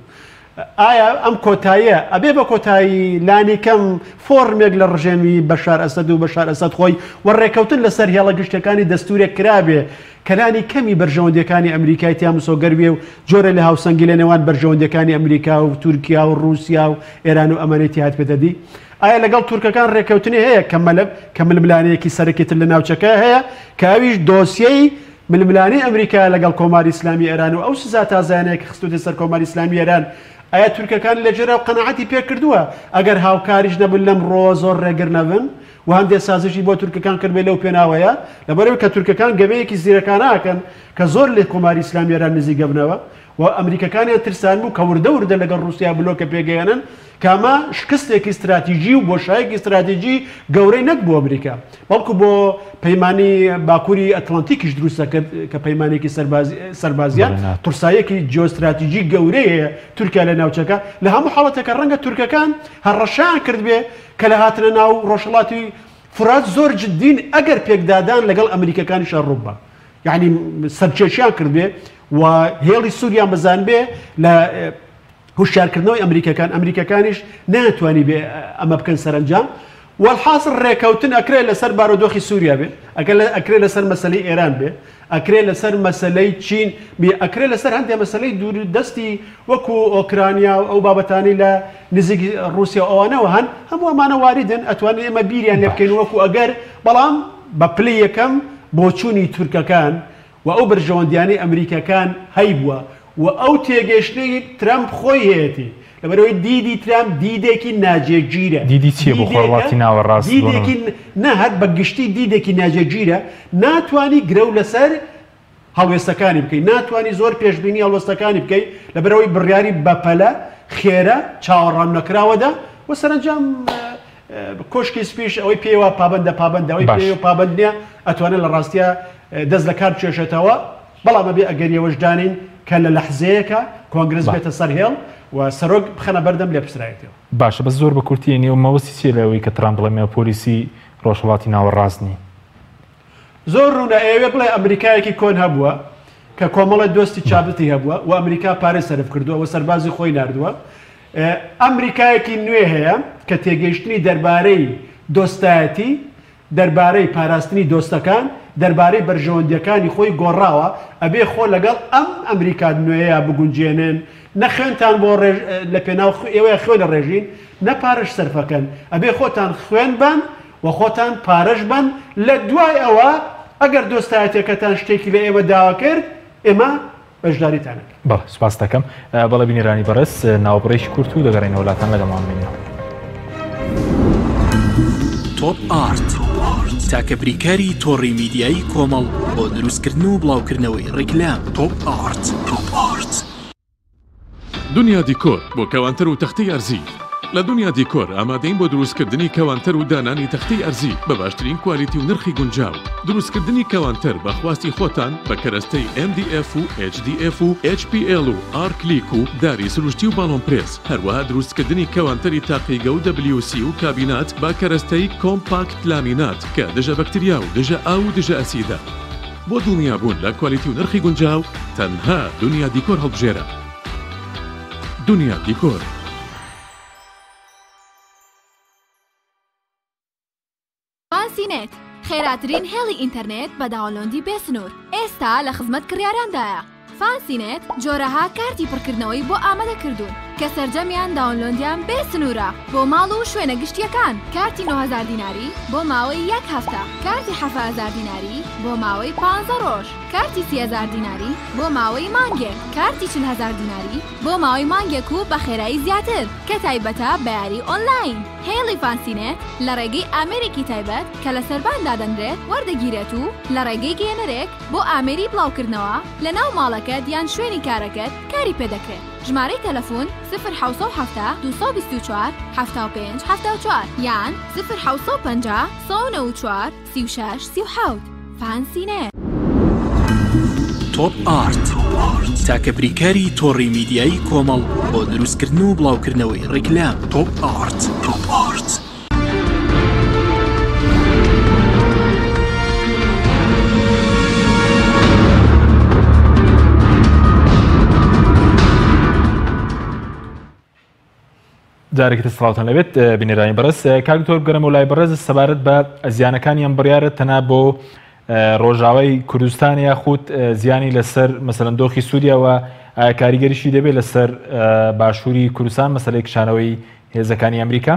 Speaker 3: ئایا ئەم کۆتاییە ئەبێ بە کۆتایی لانی کەم فۆرمێک لە ڕژێمی بەشار ئەسەد و بەشار ئەسەد خۆی و ڕێکەوتن لەسەر هێڵە گشتەکانی دەستورێک کرابێ کەلانی کەمی بەرژەوەندەکانی ئەمریکای تیامسۆگەروێ و جۆرە لە هاوسەنگی لە نێوان بەرژەوەندەکانی ئەمریکا و تورکیا و رووسیا و ئێران و ئەمەرێتی هات پێدەدی ئایا لەگەڵ تورکەکان ڕێکەوتنی هەیە کە ململانەیەکی سەرەکیتر لە ناوچەکە هەیە کە ئەویش دۆسیەی ململانی ئەمریکا لەگەڵ کۆماری ئیسلامی ئێران و ئەو سزا تازانەیە کە خستوتە سەر کۆماری ئیسلامی ئێران ئایا تورکەکان لەجێرا و قەنەعەتی پێ کردووە ئەگەر هاوکاریش نەبن لەم ڕۆ زۆر ڕێگر نەبن و هەندێک سازشی بۆ تورکەکان کردبێ لەو پێناوەیە لەبەرەوەی کە تورکەکان گەمەیەکی زیرەکان ناکەن کە زۆر لە کۆماری ئیسلامی ئێران نزیک بنەوە و ئەمریکەکانیان ترسان بوو کە وردە لەگەڵ رووسیا بلۆکە پێگەیەنن کامە شکستێکی استراتیژی و بۆشایەکی استراتیژی گەورەی نەک بۆ ئەمریکا بەڵکو بۆ پەیمانی باکووری ئەتلانتیکیش دروستە کرد کە پەیمانێکی سەربازیان تورسایەکی جیۆستراتیژی گەورەیە تورکیا لە ناوچەکە لە هەموو حاڵەتێکە ڕەنگە تورکەکان هەڕەشیان کرد بێ کە لە هاتنە ناو ڕۆژهەڵاتی فرات زۆر جددین ئەگەر پێکدادان لەگەڵ ئەمریکەکانی شەڕوبە یعنی سەرچێشیان کرد بێ و هێڵی سووریان بزان بێ لە هوشیارکردنەوەی ئەمریکەکانیش ناتوانانی بێ ئەمە بکەن سەرنجام والحاصل ڕێکەوتن ئەکرێت لەسەر بارودۆخی سووریا بێ ئەکرێت لەسەر مەسەلەی ئێران بێ ئەکرێت لەسەر مەسەلەی چین بێ ئەکرێت لەسەر هەندێک مەسەلەی دوور دەستی وەکو ئۆکرانیا و ئەو بابەتانی لە نزیک رووسیا ئەوانەوە هەن هەموو ئەمانە واریدن ئەتوانین ئێمە بیریان لێ بکەین وەکو ئەگەر بەڵام بە پلی یەکەم بۆ چوونی تورکەکان و ئەو بەرژەوەندیانی ئەمریکەکان هەیبووە و ئەو تێگەشتەی ترامپ خۆی هەیەی لەبەرەوەی دیدی ترامپ دیدێکی ناجێگیرە
Speaker 1: دیدی چیە بۆ خۆڵاتی ناوەڕاست
Speaker 3: دیدێکی نەهات بە گشتی دیدێکی ناجێگیرە ناتوانی گرە و لەسەر هەڵوێستەکانی بکەیت ناتوانی زۆر پێشبینی هەڵوێستەکانی بکەیت لەبەرەوەی بڕیاری بەپەلە خێرە چاوەڕام نەکراوەدا و سەرنجام کۆشکی سپیش ئەوەی پێوە پابندە ئەوەی پێ پابند نییە ئەتوانێت لە ڕاستیە دەست لە کار چێشێتەوە بەڵام ئەبێ ئەگەریەوەشدانین کە لە لەحزەیەکە کۆنگرس بێتە سەرهێڵ و سەرۆک بخەنە بەردەم لێ پسرایەتەوە.
Speaker 1: باشە بە زۆر بە کورتی نێو مەوەسی چێ لەوەی کە ترامپ بڵێمێ پۆلیسی ڕۆژهەڵاتی ناوەڕاستنی
Speaker 3: زۆر ڕوونە ئێوێ بڵێ ئەمریکایەکی کۆن هەبووە کە کۆمەڵە دۆستی چابتی هەبووە و ئەمریکا پارەی سەرف کردووە و سەربازی خۆی نردووە. ئەمریکایەکی نوێ هەیە کە تێگەیشتنی دەربارەی دۆستایەتی دەربارەی پاراستنی دۆستەکان دەربارەی بەرژەوەندیەکانی خۆی گۆڕاوە ئەبێ خۆ لەگەڵ ئەم ئەمریکا نوێیە بگونجێنن نە خوێنتان بۆ لە پێناو ئێوەیە خوێنە ڕێژین نە پارەش سەرفەکەن ئەبێ خۆتان خوێن بن و خۆتان پارەش بن لە دوای ئەوە ئەگەر دۆستایەتەکەتان شتێکی لە ئێوە داوا کرد ئێمە بەشداریتانەکە.
Speaker 1: بەڵێ سوپاس دەکەم. بەڵێ بینیرانی بەڕێز ناوبڕێکی کورت و دەگەڕێنەوە وڵاتان لەگەڵمان بینەوە.
Speaker 5: تۆپ ئارت تاکە بریکاری تۆڕی میدیایی کۆمەڵ بۆ دروستکردن و بڵاوکردنەوەی ڕیکلام. تۆپ ئارت.
Speaker 6: دنیا دیکۆر بۆ کەوانتەر و تەختەی ئەرزی. لە دنیا دیکۆر ئامادەین بۆ دروستکردنی کەوانتەر و دانانی تەختەی ئەرزی بە باشترین کوالیتی و نرخی گونجاو. دروستکردنی کەوانتەر بە خواستی خۆتان بە کەرەستەی MDF و HDF و HPL و R-Click و داری سروشتی و باڵۆن پرێس. هەروەها دروستکردنی کەوانتەری تاقیگە و WC و کابینات با کەرەستەی کۆمپاکت لامینات کە دژە بەکتریا و دژە ئاو و دژە ئەسیدە. بۆ دڵنیابوون لە کوالیتی و نرخی گونجاو تەنها دنیا دیکۆر هەڵبژێرە. دنیا دیکۆر.
Speaker 7: فانسینێت خێراترین هێڵی ئینتەرنێت بە داوڵۆندی بێسنوور ئێستا لە خزمەت کڕیارandایە. فانسینێت جۆرەها کارتی پڕکردنەوەی بۆ ئامادەکردوون کە سەرجەمیان داوڵۆندیان بێسنوورە بۆ ماڵ و شوێنە گشتیەکان. کارتی 9000 دیناری بۆ ماوەی 1 هەفتە، کارتی 7000 دیناری بۆ ماوەی 15 ڕۆژ، کارتی 30000 دیناری بۆ ماوەی مانگێک، کارتی 40000 دیناری بۆ ماوەی مانگێک و بە خێرایی زیاتر کە تایبەتە بە یاری ئۆنلاین. هێڵی فانسینێت لە ڕێگەی ئامێرێکی تایبەت کە لە سەرباندا دەنرێت وەردەگیرێت و لە ڕێگەی گێنەرێک بۆ ئامێری بڵاوکردنەوە لە ناو ماڵەکەت یان شوێنی کارەکەت کاری پێدەکرێت. ژمارەی تەلەفۆن 070 224 75 74 یان 050 194 36 37. فانسینێت.
Speaker 5: تۆپ ئارت تاکە بریکاری تۆڕی میدیایی کۆمەڵ بۆ دروستکردن و بڵاوکردنەوەی ڕیکلام. تۆپ ئارت.
Speaker 1: جارێکی سڵاوتان لەبێت بینێرانی بەڕێز. کاک دکتۆر بگەرەمەوە لای بەڕێز سەبارەت بە زیانەکانیان بڕیارە تەنها بۆ ڕۆژاوای کوردستان یاخود زیانی لەسەر مەسەلەن دۆخی سووریا و کاریگەریشی دەبێت لەسەر باشووری کوردستان مەسەلەی کشانەوەی هێزەکانی ئەمریکا؟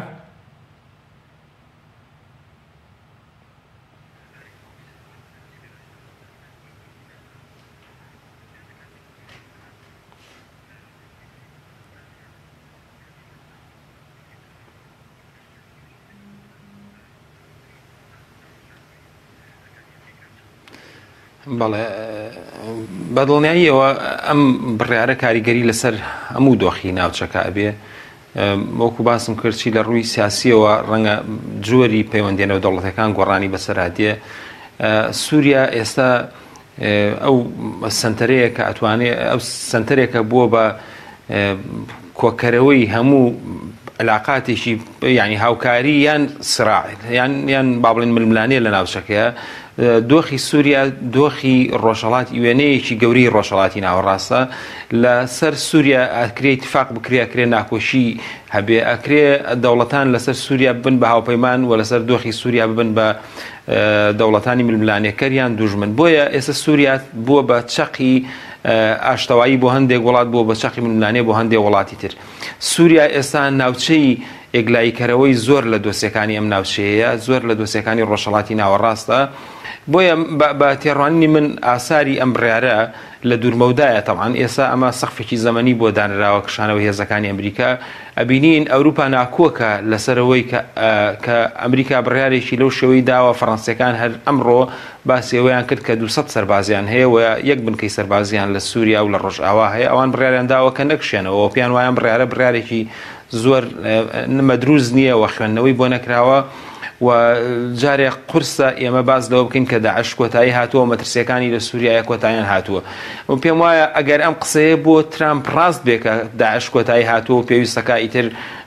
Speaker 4: بەڵێ بەدڵنیاییەوە ئەم بڕیارە کاریگەری لەسەر هەموو دۆخی ناوچەکە ئەبێ وەکو باسم کردچی لە ڕووی سیاسیەوە ڕەنگە جۆری پەیوەندێنەوە دەوڵەتەکان گۆڕانی بەسەرهاتیە. سووریا ئێستا ئەو سنتەرەیە کە ئەتوانێت ئەو سنتەرێکە بووە بە کۆکەرەوەی هەموو علاقاتێکی ینی هاوکاری یان سراع یان با بڵێن ململانەیە لە ناوچەکەیە. دۆخی سووریا دۆخی ڕۆژهەڵاتی وێنەیەکی گەورەی ڕۆژهەڵاتی ناوەڕاستە. لە سەر سووریا ئەکرێ اتفاق بکرێ ناکۆشی هەبێ ئەکرێ دەوڵەتان لەسەر سووریا ببن بە هاوپەیمان و لەسەر دۆخی سووریا ببن بە دەوڵەتانی ململانێکەریان دوژمن. بۆیە ئێستا سووریا بووە بە چەقی ئاشتەوایی بۆ هەندێک وڵات بووە بە چەقی ململانێ بۆ هەندێک وڵاتی تر. سووریا ئێستا ناوچەی ئێگلایکەرەوەی زۆر لە دۆسیەکانی ئەم ناوچەیە، زۆر لە دۆسیەکانی ڕۆژهەڵاتی ناوەڕاستە. بۆیە بە تێڕوانینی من ئاساری ئەم بڕیارە لە دوورمەودایە. تەڵعاً ئێستا ئەمە سەقفێکی زەمەنی بۆ دانراوە کشانەوەی هێزەکانی ئەمریکا. ئەبینین ئەوروپا ناکۆکە لەسەرەوەی کە ئەمریکا بڕیارێکی لەو شێوەی داوە. فەڕەنسیەکان هەر ئەمڕۆ باسیەوەیان کرد کە 200 سەربازیان هەیە و یەک بنکەی سەربازیان لە سووریا و لە ڕۆژئاوا هەیە. ئەوان بڕیاریان داوە کە نەکشێنەوە. پێیان وایان بڕیارێکی زۆر مەدروز نییە و خوێندنەوەی بۆ نەکراوە و جارێک قورسە ئێمە باز لەوە بکەین کە داعش کۆتایی هاتووە مەترسیەکانی لە سووریایە کۆتاییان هاتووە و پێم وایە ئەگەر ئەم قسەیە بۆ ترامپ ڕاست بێ کە داعش کۆتایی هاتووە و پێویستەکە ئیتر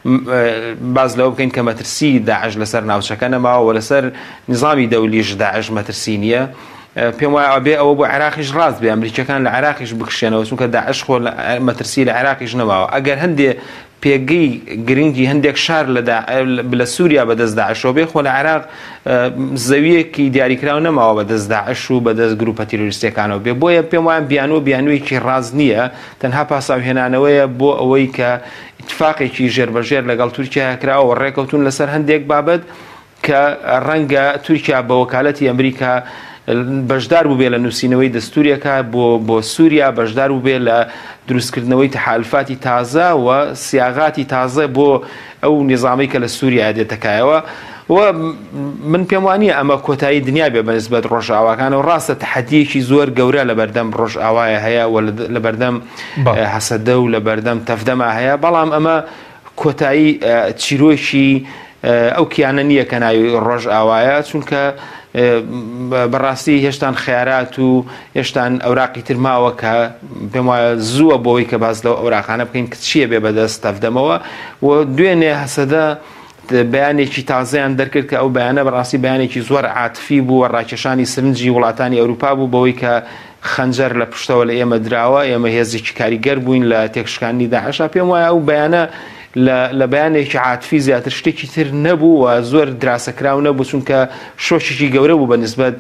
Speaker 4: باز لەوە بکەین کە مەترسی داعش لەسەر ناوچەکە نەماوە و لەسەر نظامی دەولیش داعش مەترسی نییە پێم وایە بێ ئەوە بۆ عێراقیش ڕاست بێ ئەمریکەکان لە عێراقیش بکشێنەوە چونکە داعش خۆ مەترسی لە عێراقیش نەماوە ئەگەر هەندێ پێگەی گرنگی هەندێک شار لە سووریا بەدەست داعشەوە بێ خۆ لە عێراق زەویەکی دیاریکراو نەماوە بەدەست داعش و بەدەست گروپە تیرۆریستەکانەوە بێ بۆیە پێم وایە بیانوەیەکی ڕاز نییە تەنها پاساوهێنانەوەیە بۆ ئەوەی کە اتفاقێکی ژێربەژێر لەگەڵ تورکیا کراوە و ڕێکەوتون لەسەر هەندێک بابەت کە ڕەنگە تورکیا بە وەکالەتی ئەمریکا بەشدار بوو بێ لە نووسینەوەی دەستوریەکە بۆ سووریا بەشدار بوو بێ لە دروستکردنەوەی تەحالفاتی تازە و سیاغاتی تازە بۆ ئەو نظامی کە لە سووریا دێتەکایەوە و من پێم وانییە ئەمە کۆتایی دنیا بێ بەنسبەت ڕۆژئاواکانە و ڕاستە تەحەدیەکی زۆر گەورە لە بەردەم ڕۆژئاوایە هەیە و لە بەردەم حەسەدە و لە بەردەم تەفدەما هەیە بەڵام ئەمە کۆتایی چیرۆشی ئەو کیانە نییە کە ناوی ڕۆژئاوایە چونکە بەڕاستی هێشتان خیارات و هێشتان ئەوراقی ترماوە کە پێم وایە زووە بۆەوەی کە باز لەو ئەوراقانە بکەین کە چییە بێ بەدەست تەفدەمەوە و دوێنێ هەسەدە بەیانێکی تازەیان دەرکرد کە ئەو بەیانە بەڕاستی بەیانێکی زۆر عاتفی بوو و ڕاکێشانی سرنجی وڵاتانی ئەوروپا بوو بەوەی کە خەنجەر لە پشتەوە لە ئێمە دراوە ئێمە هێزێکی کاریگەر بووین لە تێکشکانی داعشا پێم وایە ئەو بەیانە لە بەیانێکی عاتفی زیاتر شتێکی تر نەبوو و زۆر دراسەکراو نەبوو چونکە شۆشێکی گەورە بوو بەنسبەت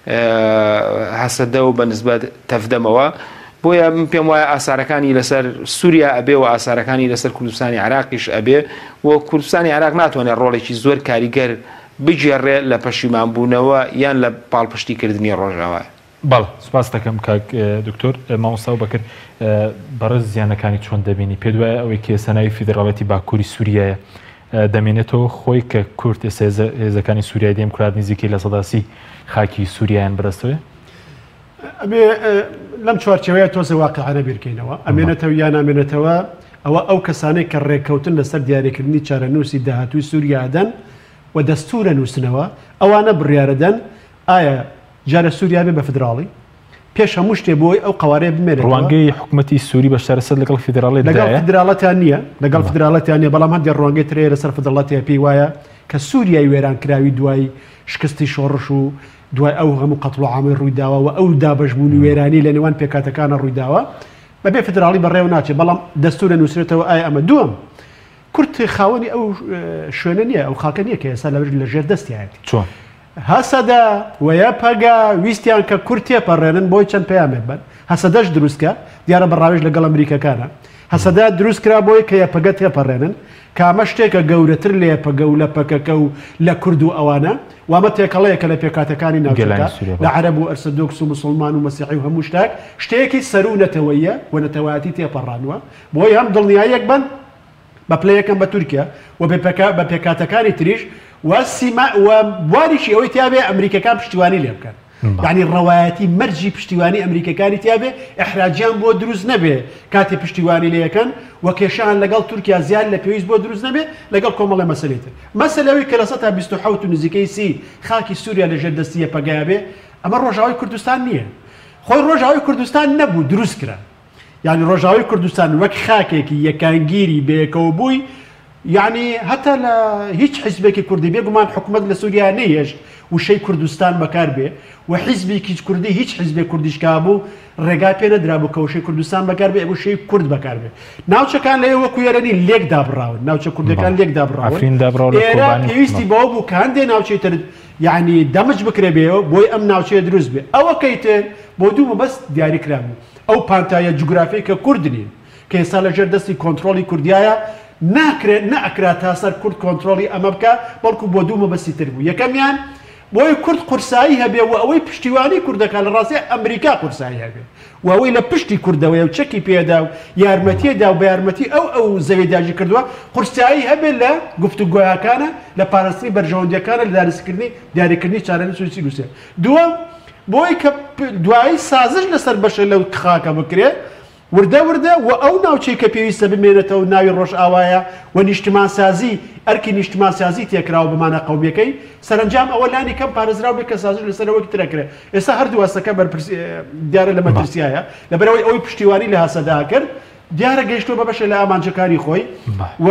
Speaker 4: هەسەدە و بەنسبەت تەفدەمەوە بۆیە پێم وایە ئاسارەکانی لەسەر سووریا ئەبێ و ئاسارەکانی لەسەر کوردستانی عێراقیش ئەبێ و کوردستانی عێراق ناتوانێت ڕۆڵێکی زۆر کاریگەر بگێڕێ لە پەشیمانبوونەوە یان لە پاڵپشتیکردنی ڕۆژاوای.
Speaker 1: بەڵ سوپاس دەکەم کاک دکتۆر مامۆستا بەکرد بەڕێز زیانەکانی چۆن دەبینی پێ دوایە ئەوەی کە سەناوی فیدراڵەتی باکووری سووریایە دەمێنێتەوە خۆی کە کورد هێزەکانی سووریای دێموکرات نزیکەی لە سەداسی خاکی سووریایان بەرەستەوە
Speaker 3: لەم چوارچەوەیە تۆزە واقعانە بیرکەینەوە ئەمێنێتەوە یان نامێنێتەوە ئەو کەسانەی کە ڕێککەوتن لەسەر دیاریکردنی چارەنووسی داهاتووی سووریادەن و دەستورە نووسنەوە ئەوانە بڕیارەدەن ئایا جارە سووریا بێ بە فدراڵی پێش هەموو شتێ بۆی ئەو قوارەیە بمێنێت
Speaker 1: ڕوانگەی حکوومەتی سووری بەشدارەسەر لەگەڵ فیدراڵی
Speaker 3: لەگەڵ فدراڵەتیان نییە لەگەڵ فدراڵەتیان نیە بەڵام هەندێک ڕوانگەی ترێ لەسەر فدراڵەتیە پێی وایە کە سووریای وێران کراوی دوای شکستی شۆڕش و دوای ئەو هەموو قەتڵ و عامەی ڕوویداوە و ئەو دابەشبوونی وێرانی لە نێوان پێکاتەکانە ڕوویداوە بەبێ فدراڵی بەڕێوە ناچێت بەڵام دەستورە نووسێتەوە ئایا ئەمە دووەم کورد خاوەنی ئەو شوێنە نییە ئەو خاکە نییە کە ئێستا لە ژێر دەستیایەتی
Speaker 1: چۆن
Speaker 3: هەسەدا وەیە پەگا ویستیان کە کورد تێپەڕێنن بۆی چەند پەیامێت بن هەسەدەش دروستکە دیارە بەڕاوێژ لەگەڵ ئەمریکەکانە هەسەدا دروستکرا بۆی کە یەپەگە تێپەڕێنن کامە شتێکە گەورەتر لە یەپەگە و لە پەکەکە و لە کورد و ئەوانە وامە تێکەڵەیە کە لە پێکاتەکانی ناوچەکە لە عەرەب و ئەرسەدۆکس و مسلمان و مەسیحی و هەموو شتێک شتێکی سەر و نەتەوەیە و نەتەوەیەتی تێپەڕانوە بۆی هەم دڵنیایەک بن بە پلەیەکەم بە تورکیا و بە پێکاتەکانی تریش واریشی ئەوەی تیاابێ ئەمریکەکان پشتیوانی لێ بکەن یعنی ڕەوایەتی مەرجی پشتیوانی ئەمریکەکانی تیاابێ ئەحراجیان بۆ دروست نەبێ کاتی پشتیوانی لەکەن و کێشان لەگەڵ تورکیا زیاد لە پێویست بۆ دروست نەبێ لەگەڵ کۆمەڵی مەسلێتە مەسلەوەی کە لە 1970 و نزیکەی سی خاکی سووریا لە ژێر دەستیە پەگایابێ ئەمە ڕۆژاوای کوردستان نییە خۆی ڕۆژاوای کوردستان نەبوو دروست کرا یعنی ڕۆژاوای کوردستان وەک خاکێکی یەکانگیری بەیەکەوە بووی یعنی هەتا لە هیچ حیزبێکی کوردی بێگومان حکوومەت لە سووریا نەیەشت وشەی کوردستان بەکار بێ و حیزبێکی کوردی هیچ حیزبێک کوردیشکا بوو ڕێگای پێ نەدرا بوو کە وشەی کوردستان بەکار بێ وشەی کورد بەکار بێ ناوچەکان لە ئێوە کوێرەنی لێک دابڕاون ناوچە کوردەکان لێک دابڕاون ئێرە پێویستی بەوە بوو کە هەندێ ناوچەی تر یعنی دەمج بکرێ بێەوە بۆی ئەم ناوچەیە دروست بێ ئەوە کەیتر بۆ دوو مەبەست دیاری کرابوو ئەو پانتایە جوگرافی کە کوردنی کە ئێستا لەژێر دەستی کۆنتترۆلی کوردایە ناکرێت نەئەکرا تا سەر کورد کۆنتترۆلی ئەمە بکە بەڵکو بۆ دوو مەبەستی تر بوو یەکەمیان بۆی کورد قورسایی هەبێ و ئەوەی پشتیوانی کوردەکان لە ڕاستی ئەمریکا قورسایی هەبێ و ئەوەی لە پشتی کوردەوەی و چەکی پێدا و یارمەتیەدا و بە یارمەتی ئەو زەویداژی کردووە قورسایی هەبێ لە گفتوگۆیەکانە لە پاراستنی بەرژەوەندیەکانە لە دارستکردنی دیاریکردنی چارەنووسی دووسێ دووەم بۆی کە دوایی سازش لەسەر بەشە لەو خاکە بکرێت وردە و ئەو ناوچەی کە پێویستە بمێنێتەوە ناوی ڕۆژ ئاوایە و نیشتمان سازی ئەرکی نیشتمان سازی تێکراوە بمانە قەومیەکەی سەرنجام ئەوە لانی کەم پارێزراو بێت کە سازش لەسەرەوەی ترەکرێت ئێستا هەردوو وەستەکە دیارە لە مەترسیایە لەبەرەوەی ئەوەی پشتیوانی لە هەسەدا کرد دیارە گەیشتۆ بە بەشە لە ئامانجەکانی خۆی و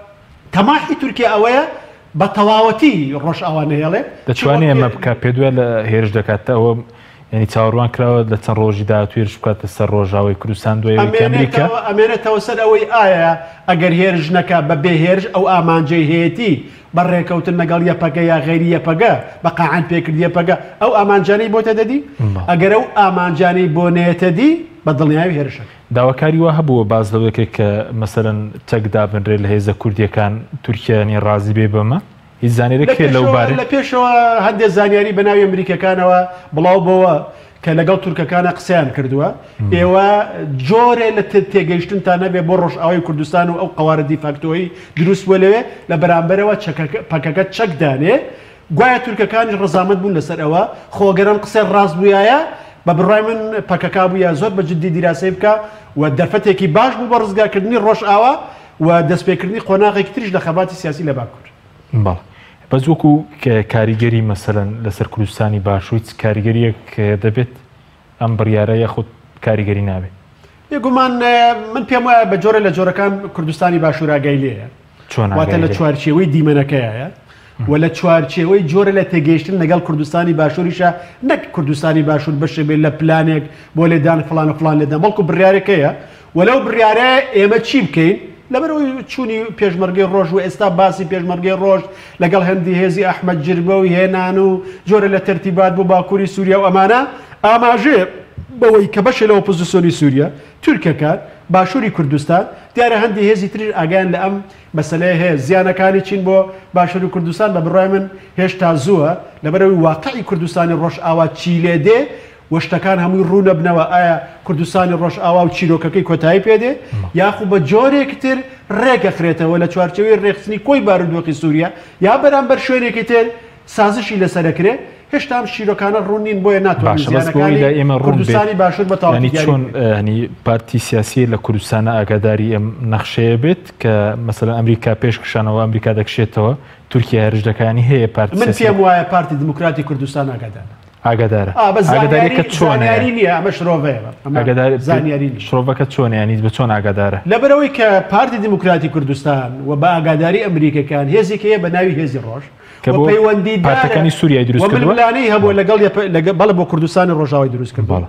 Speaker 3: تەماحی تورکیا ئەوەیە بە تەواوەتی ڕۆژ ئاوانە هێڵێ
Speaker 1: دەتوانێت ئەمە بکە پێ دوێ لە هێرش دەکاتەوە ینی چاوەڕوان کراوە لە چەند ڕۆژی داهاتوێرش بکاتە سەر ڕۆژاوی کوردستان دوێەوەی ئەمریکا
Speaker 3: ئەمێنێتەوە سەر ئەوەی ئایا ئەگەر هێرش نەکە بە بێ هێرش ئەو ئامانجەی هەیەتی بەڕێکەوتن لەگەڵ یەپەگە یا غێری یەپەگە بە قاعان پێکرد یەپەگە ئەو ئامانجانەی بۆتە دەدی ئەگەر ئەو ئامانجانەی بۆ نێتە دی بە دڵنیاوی هێرشەکە
Speaker 1: داواکاری وا هەبووە باز لەوەکێک کە مەسەرەن چەکدا بنرێت لە هێزە کوردیەکان تورکیانی ڕازی بێ بەمە هیچ زانێرێک لەو بارە
Speaker 3: لە پێشەوە هەندێک زانیاری بە ناوی ئەمریکەکانەوە بڵاو بۆەوە کە لەگەڵ تورکەکانە قسەیان کردووە ئێوە جۆرێ لە تێگەیشتنتان نەبێ بۆ ڕۆژئاوای کوردستان و ئەو قەوارە دیفاکتۆیی دروست بووە لەوێ لە بەرامبەرەوە پەکەکە چەکدانێ گوایە تورکەکانی ڕەزامەت بوون لەسەر ئەوە خۆگەرم قسەی ڕاست بووایە بە بڕای من پەکەکا بووە زۆر بە جددی دیراسی بکە و دەرفەتێکی باش بوو بە ڕزگارکردنی ڕۆژئاوا و دەستپێکردنی قۆناغێکی تریش لە خەباتی سیاسی لە باکوور
Speaker 1: بەڵ بەس وەکو کاریگەری مەسەرەن لەسەر کوردستانی باشووی کاریگەریەک دەبێت ئەم بڕیارە یاخود کاریگەری نابێت
Speaker 3: بێگومان من پێم وایە بە جۆرە لە جۆرەکان کوردستانی باشووراگای لێیە واتە لە چوارچێوەی دیمەنەکەیە و لە چوارچێوەی جۆرە لە تێگەیشتن لەگەڵ کوردستانی باشووریشە نەک کوردستانی باشوور بەشێ بێت لە پلانێک بۆ لێدان فلان و فلان لێدان بەڵکو بڕیارەکەیە وەلەو بڕیارە ئێمە چی بکەین لەبەرەوەی چوونی پێشمەرگەی ڕۆژ و ئێستا باسی پێشمەرگەی ڕۆژ لەگەڵ هەندی هێزی ئەحمەد جربەوەی هێنان و جۆرە لە تەرتیبات بۆ باکووری سووریا و ئەمانە ئاماژێ بەوەی کە بەشە لە ئۆپۆزیسیۆنی سووریا تورکەکان باشووری کوردستان دیارە هەندی هێزی تر ئاگیان لە ئەم مەسەلەیە هەیە زیانەکانی چین بۆ باشووری کوردستان بە بڕای من هێشتا زووە لەبەرەوەی واقعی کوردستانی ڕۆژ ئاوا چی لێ دێ وەشتەکان هەمووی ڕوونە بنەوە ئایا کوردستانی ڕۆژ ئاوا و چیرۆکەکەی کۆتایی پێدێ یاخو بە جۆرێک تر ڕێگەخرێتەوە لە چوارچەوەی ڕێخستنی کۆی بارودۆخی سووریا یا بەرامبەر شوێنێکی تر سازشی لەسەرەکرێ هێشتا ئەم شیرۆکانە ڕوونین بۆیە ناتوانین کوردستانی باشوور بەتەواوی
Speaker 1: چۆن هەنی پارتی سیاسی لە کوردستانە ئاگاداری ئەم نەخشەیە بێت کە مەسەلەن ئەمریکا پێشکشانەوە ئەمریکا دەکشێتەوە تورکیا هێرشدەکانی هەیە پارتی
Speaker 3: من پێم وایە پارتی دموکراتی کوردستان
Speaker 1: ئاگادارە
Speaker 3: ئاگادارەکە چۆنیاری نییە ئەمە شرۆڤەیە زانیاری
Speaker 1: شرۆڤەکە چۆنیانی بە چۆن ئاگادارە
Speaker 3: لەبەرەوەی کە پارتی دموکراتی کوردستان و بە ئاگاداری ئەمریکەکان هێزێکەیە بە ناوی هێزی ڕۆژ پەیوەندی
Speaker 1: پارتەکانی سووریای دروست کردووە
Speaker 3: لانەی هەبوو لەگەڵ بەڵە بۆ کوردستانی ڕۆژاوی دروست کردووە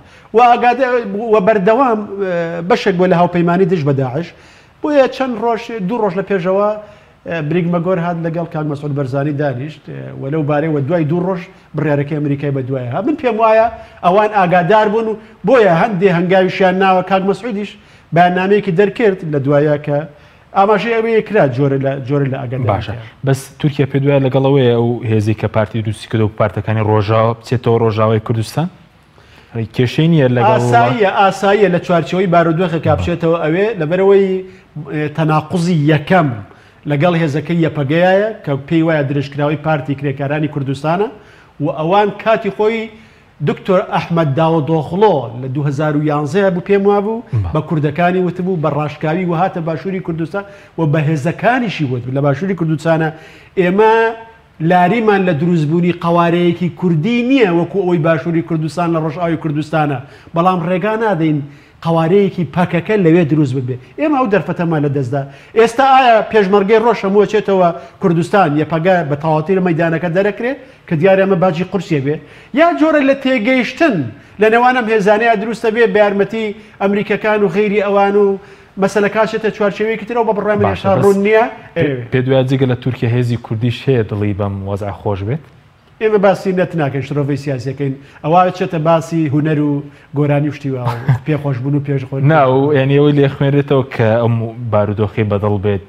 Speaker 3: و بەردەوام بەشێک بۆ لە هاوپەیمانی دژ بە داعش بۆیە چەند ڕۆژ دوو ڕۆژ لە پێشەوە بریگمەگۆر هات لەگەڵ کاک مەسعود بەرزانی دانیشت وەلەو بارەیەوە دوای دوو ڕۆژ بڕیارەکەی ئەمریکای بە دوایە من پێم وایە ئەوان ئاگادار بوون و بۆیە هەندێ هەنگاویشیان ناوە کاک مەسعودیش بەیاننامەیەکی دەرکرد لە دوایە کە ئاماژەی ئەوەیە کرا جۆرە لە ئاگادار
Speaker 1: باشە بەس تورکیا پێ دوایە لەگەڵەوەیە ئەو هێزی کە پارتی دروستی کردو و پارتەکانی ڕۆژاوە بچێتەوە ڕۆژاوای کوردستان کێشەی نییە لەگەڵ
Speaker 3: ئاساییە لە چوارچەوەی بارودۆخە کاپچێتەوە ئەوێ لەبەرەوەی تەناقوزی یەکەم لەگەڵ هێزەکەی یەپەگەیە کە پێی وایە درێژکراوی پارتی کرێکارانی کوردستانە و ئەوان کاتی خۆی دکتۆر ئەحمەد داوەدۆخڵۆ لە 2011 بوو پێم وابوو بە کوردەکانی وتبوو بە ڕاشکاوی و هاتە باشووری کوردستان و بە هێزەکانیشی وت لە باشووری کوردستانە ئێمە لاریمان لە دروستبوونی قوارەیەکی کوردی نییە وەکو ئەوەی باشووری کوردستان لە ڕۆژئاوی کوردستانە بەڵام ڕێگا نادەین قوارەیەکی پاکەکە لەوێ دروست ببێ ئێمە ئەو دەرفەتەمان لە دەستدا ئێستا ئایا پێشمەرگەی ڕۆژ هەموو چێتەوە کوردستان یەپەگە بە تەواوەتی لە مەیدانەکە دەرەکرێت کە دیارە ئەمە باجی قورسێ بێ یا جۆرە لە تێگەیشتن لە نێوانم هێزانەیە دروستە بێ بە یارمەتی ئەمریکەکان و غیری ئەوان و مەسەلەکانچێتە چوارچێوەیەکی ترەوە بە بڕای هێشتا ڕوون نییە
Speaker 1: پێ دوای جگە لە تورکیا هێزی کوردیش هەیە دڵی بەم وەزع خۆش بێت
Speaker 3: ئێمە باسی نەت ناکەین شرۆڤی سیاسەکەین ئەوە چێتە باسی هوەر و گۆرانی شتیوە پێخۆشبوون و پێشخۆ
Speaker 1: ناو ینی ئەوەی لێ خوێنرێتەوە کە ئەم بارودۆخی بەدڵ بێت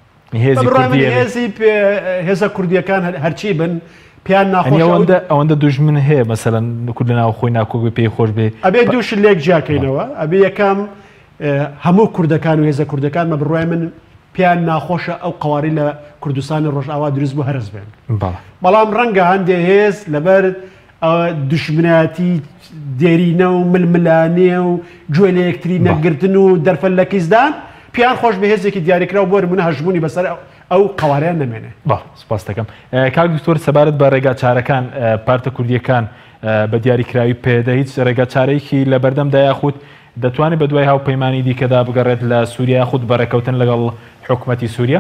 Speaker 3: هێزی هێزە کوردیەکان هەرچی بن پیان ناخۆش
Speaker 1: ئەوەندە دوژمن هەیە مەسەلەن کورد لە ناو خۆی ناکۆ پێی خۆش بێ
Speaker 3: ئەبێ دووش لێک جاکەینەوە ئەبێ یەکەم هەموو کوردەکان و هێزە کوردەکان مە بڕای من پیان ناخۆشە ئەو قواری لە کوردستانی ڕۆژئاوا دروست بوو هەرز بێن بەڵام ڕەنگە هەندێ هێز لەبەر دژمنایەتی دێرینە و ململانێ و گوێ لە یەکتری نەگرتن و دەرفەت لە کیسدان پیان خۆش بە هێزێکی دیاریکرا و بۆ منە هەژمونی بەسەر ئەو قەواریان نەمێنێ.
Speaker 1: سپاس دەکەم. کاک دکتۆر سەبارەت بە ڕێگا چارەکان پارتە کوردیەکان بە دیاریکراوی پێدە هیچ ڕێگا چارەیەکی لە بەردەمدا یاخود دەتوانێت بە دوای هاوپەیمانی دیکەدا بگەڕێت لە سووریا یاخود بەڕێکەوتن لەگەڵ حکوومەتی سووریا؟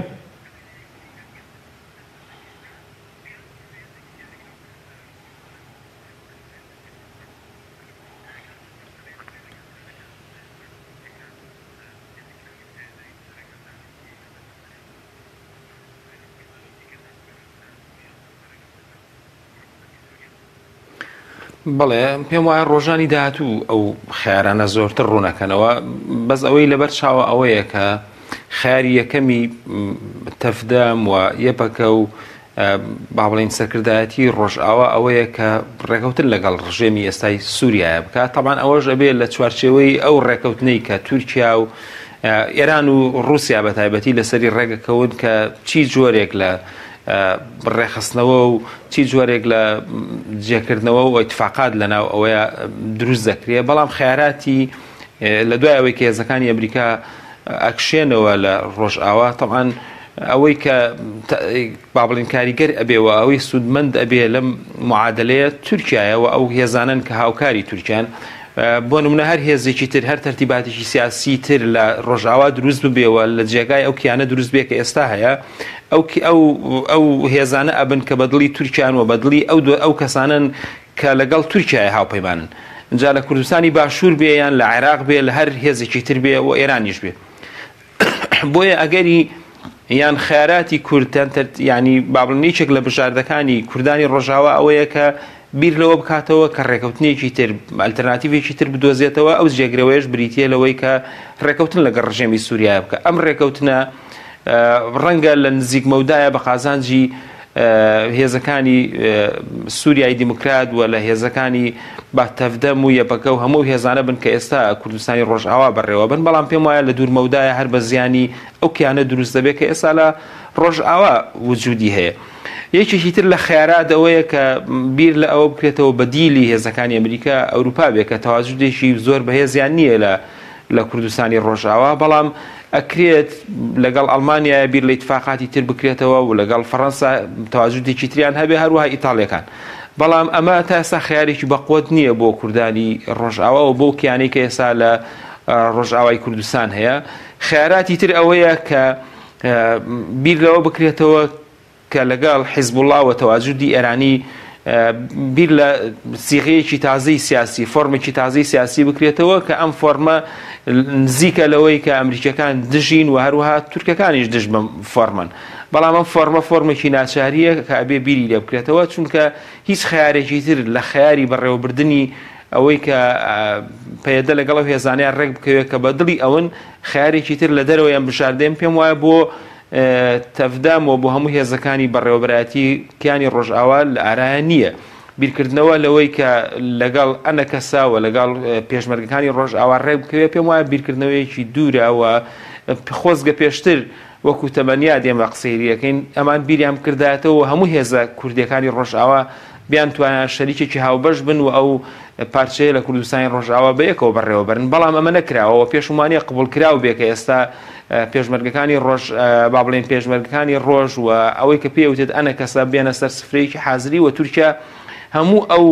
Speaker 4: بەڵێ پێم وایە ڕۆژانی داهاتوو ئەو خیارانە زۆرتر ڕوونەکەنەوە بەس ئەوەی لەبەر چاوە ئەوەیە کە خیاری یەکەمی تەفدەم و یەپەکە و با بڵێن سەرکردایەتی ڕۆژئاوا ئەوەیە کە ڕێکەوتن لەگەڵ ڕژێمی ئێستای سووریایە بکات. تەمان ئەوەش ئەبێت لە چوارچێوەی ئەو ڕێکەوتنەی کە تورکیا و ئێران و ڕووسیا بە تایبەتی لەسەری ڕێگەکەون کە چی جۆرێک لە ڕێخستنەوە و چی جۆرێک لە جێکردنەوە و ئیتفاقات لەناو ئەوەیە دروست دەکرێت. بەڵام خیاراتی لە دوای ئەوەی کە هێزەکانی ئەمریکا ئەکشێنەوە لە ڕۆژئاوا تەمان ئەوەی کە با بڵێن کاریگەر ئەبێەوە ئەوەی سوودمەند ئەبێ لەم معادلەیە تورکیایەوە ئەو هێزانن کە هاوکاری تورکیان بۆ نمونە هەر هێزێکی تر هەر تەرتیباتێکی سیاسی تر لە ڕۆژئاوا دروست ببێەوە لە جێگای ئەو کیانە دروست بێ کە ئێستا هەیە ئەو هێزانە ئەبن کە بەدڵی تورکیان و بەدڵی ئەو کەسانن کە لەگەڵ تورکیای هاوپەیمانن اینجا لە کوردستانی باشوور بێ یان لە عێراق بێ لە هەر هێزێکی تر بێ و ئێرانیش بێ. بۆیە ئەگەری یان خیاراتی کوردیان ینی بابڵنیچێک لە بژاردەکانی کوردانی ڕۆژاوا ئەوەیە کە بیر لەوە بکاتەوە کە ڕێکەوتنێکی تر ئەلتەرناتیڤێکی تر بدۆزێتەوە ئەو جێگرەوەیش بریتە لەوەی کە ڕێکەوتن لەگەڵ ڕژێمی سووریا بکە. ئەم ڕێکەوتنە ڕەنگە لە نزیک مەودایە بە قازانجی هێزەکانی سووریای دیموکرات و لە هێزەکانی با تەفدەم و یەپەکە و هەموو هێزانە بن کە ئێستا کوردستانی ڕۆژئاوا بەڕێوە بن. بەڵام پێم وایە لە دوور مەودایە هەر بە زیانی ئەو کیانە دروست دەبێت کە ئێستا لە ڕۆژئاوا وجودی هەیە. یەکێکی تر لە خیارات ئەوەیە کە بیر لە ئەوە بکرێتەوە بەدیلی هێزەکانی ئەمریکا ئەوروپا بێت کە تەواجودێکی زۆر بەهێزیان نییە لە کوردستانی ڕۆژئاوا. بەڵام ئەکرێت لەگەڵ ئەڵمانیا بیر لە ئیتفاقاتی تر بکرێتەوە و لەگەڵ فەڕەنسا تەواجودێکی تریان هەبێ هەروەها ئیتاڵیەکان. بەڵام ئەمە تا ئێستا خیارێکی بەقوت نییە بۆ کوردانی ڕۆژئاوا و بۆ کیانەی کە ئێستا لە ڕۆژئاوای کوردستان هەیە. خیاراتی تر ئەوەیە کە بیر لەوە بکرێتەوە کە لەگەڵ حیزبوڵڵا و تەواجودی ئێرانی بیر لە سیغەیەکی تازەی سیاسی فۆرمێکی تازەی سیاسی بکرێتەوە کە ئەم فۆرمە نزیکە لەوەی کە ئەمریکەکان دژین و هەروەها تورکەکانیش دژ بەم فۆرمن. بەڵام ئەم فۆرمێکی ناچاریە کە ئەبێ بیری لێ بکرێتەوە چونکە هیچ خیارێکی تر لە خیاری بەڕێوەبردننی ئەوەی کە پەیدە لەگەڵ هێزانیان ڕێک بکەوێت کە بەدڵی ئەون خیارێکی تر لە دەرەوەیان بشاردێن پێم وایە بۆ تەفدام و بۆ هەموو هێزەکانی بەڕێوەبەرایەتی کیانی ڕۆژئاوا لە ئارایە نییە. بیرکردنەوە لەوەی کە لەگەڵ ئەنە کەسا و لەگەڵ پێشمەرگەکانی ڕۆژئاوا ڕێک بکەوێت پێم وایە بیرکردنەوەیەکی دوورەوە خۆزگە پێشتر وەکو تەمەنیا دێمە قسەیریەکەین ئەمان بیریان کردایەتەوە هەموو هێزە کوردیەکانی ڕۆژئاوا بیان توانیان شەریکێکی هاوبەش بن و ئەو پارچەیە لە کوردستانی ڕۆژئاوا بەیەکەوە بەڕێوەبەرن. بەڵام ئەمە نەکراوە پێشومانی قبولکراو بێ کە ئێستا پێشمەرگەکانی ڕۆژ با بڵێن پێشمەرگەکانی ڕۆژ و ئەوەی کە پێوتێت ئەنە کەسە بێنە سەر سفرەیەکی حازری و تورکیا هەموو ئەو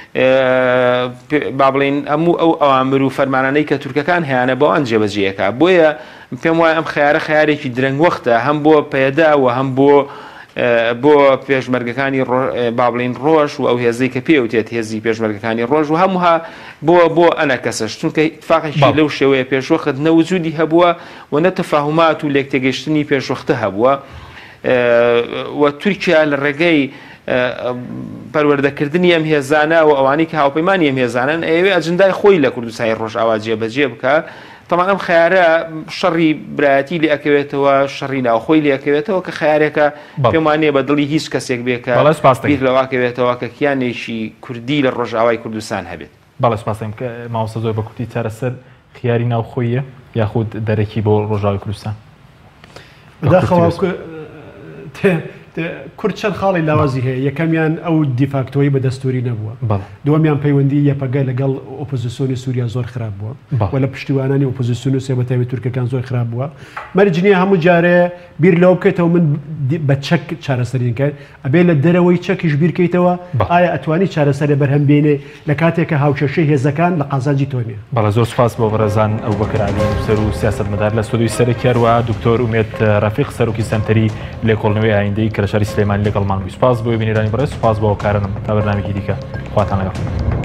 Speaker 4: با بڵێن هەموو ئەو ئەوامر و فەرمانانەی کە تورکەکان هەیەە بەوان جێبەجێیەکە. بۆیە پێم وایە ئەم خیارێکی درەنگ وەختە هەم بۆ پەیدا و هەم بۆ پێشمەرگەکانی با بڵێن ڕۆژ و ئەو هێزەی کە پێوتێت هێزی پێشمەرگەکانی ڕۆژ و هەمووها بۆ ئەنە کەسەش چونکە اتفاقێکی لەو شێوەیە پێشوەخت نەوجودی هەبووە و نەتەفاهمات و لێکتێگەشتنی پێشوەختە هەبووە و تورکیا لە ڕێگەی پەروەردەکردنی ئەم هێزانە و ئەوانی کە هاوپەیمانی ئەم هێزانن ئەوێ ئەجندای خۆی لە کوردستانی ڕۆژئاوا جێبەجێ بکە. تەمان ئەم خیارە شەڕی برایەتی لێ ئەکەوێتەوە شەڕی ناوخۆی لێ ئەکەوێتەوە کە خیارێکە پێم وانێ بە دڵی هیچ کەسێک بێکە بیر لەواکەوێتەوە کە کیانێکی کوردی لە ڕۆژئاوای کوردستان هەبێت.
Speaker 1: بەڵێ سپاسم کە مامۆستا زۆر بە کورتی چارەسەر خیاری ناوخۆیە یاخود دەرەکی بۆ ڕۆژئاوای کوردستان
Speaker 3: کورد چەند خاڵی لاوازی هەیە یەکەمیان ئەو دیفاکتۆی بە دەستوری نەبووە دووەمیان پەیوەندی یەپەگای لەگەڵ ئۆپۆزیسیۆنی سووریا زۆر خراپ بووە و لە پشتیوانانی ئۆپۆزیسیۆن و سێبەتاوی تورکەکان زۆر خراپ بووە مەرجنیە هەموو جارێ بیر لەوە بکەیتەوە من بە چەک چارەسەرین کرد ئەبێ لە دەرەوەی چەکیش بیرکەیتەوە ئایا ئەتوانی چارەسەرێ بەرهەم بێنێ لە کاتێکە هاوکێشەی هێزەکان لە قازانجی تۆ نیە.
Speaker 1: بەڵە زۆر سپاس بۆ بەڕێزان ئەو بەکراوی نووسەر و سیاسەتمەدار لە سودوی سەرکیاروە دکتۆر ئومێد ڕەفیق سەرۆکی سەنتەری لێکۆڵنەوەی ئایندەی کەلەشاری سلێمانی لەگەڵمان بووی. سپاس بۆ بینێرانی بەڕێز سپاس بۆ کارنم تا بەرنامێکی دیکە خواتان لەگەڵ.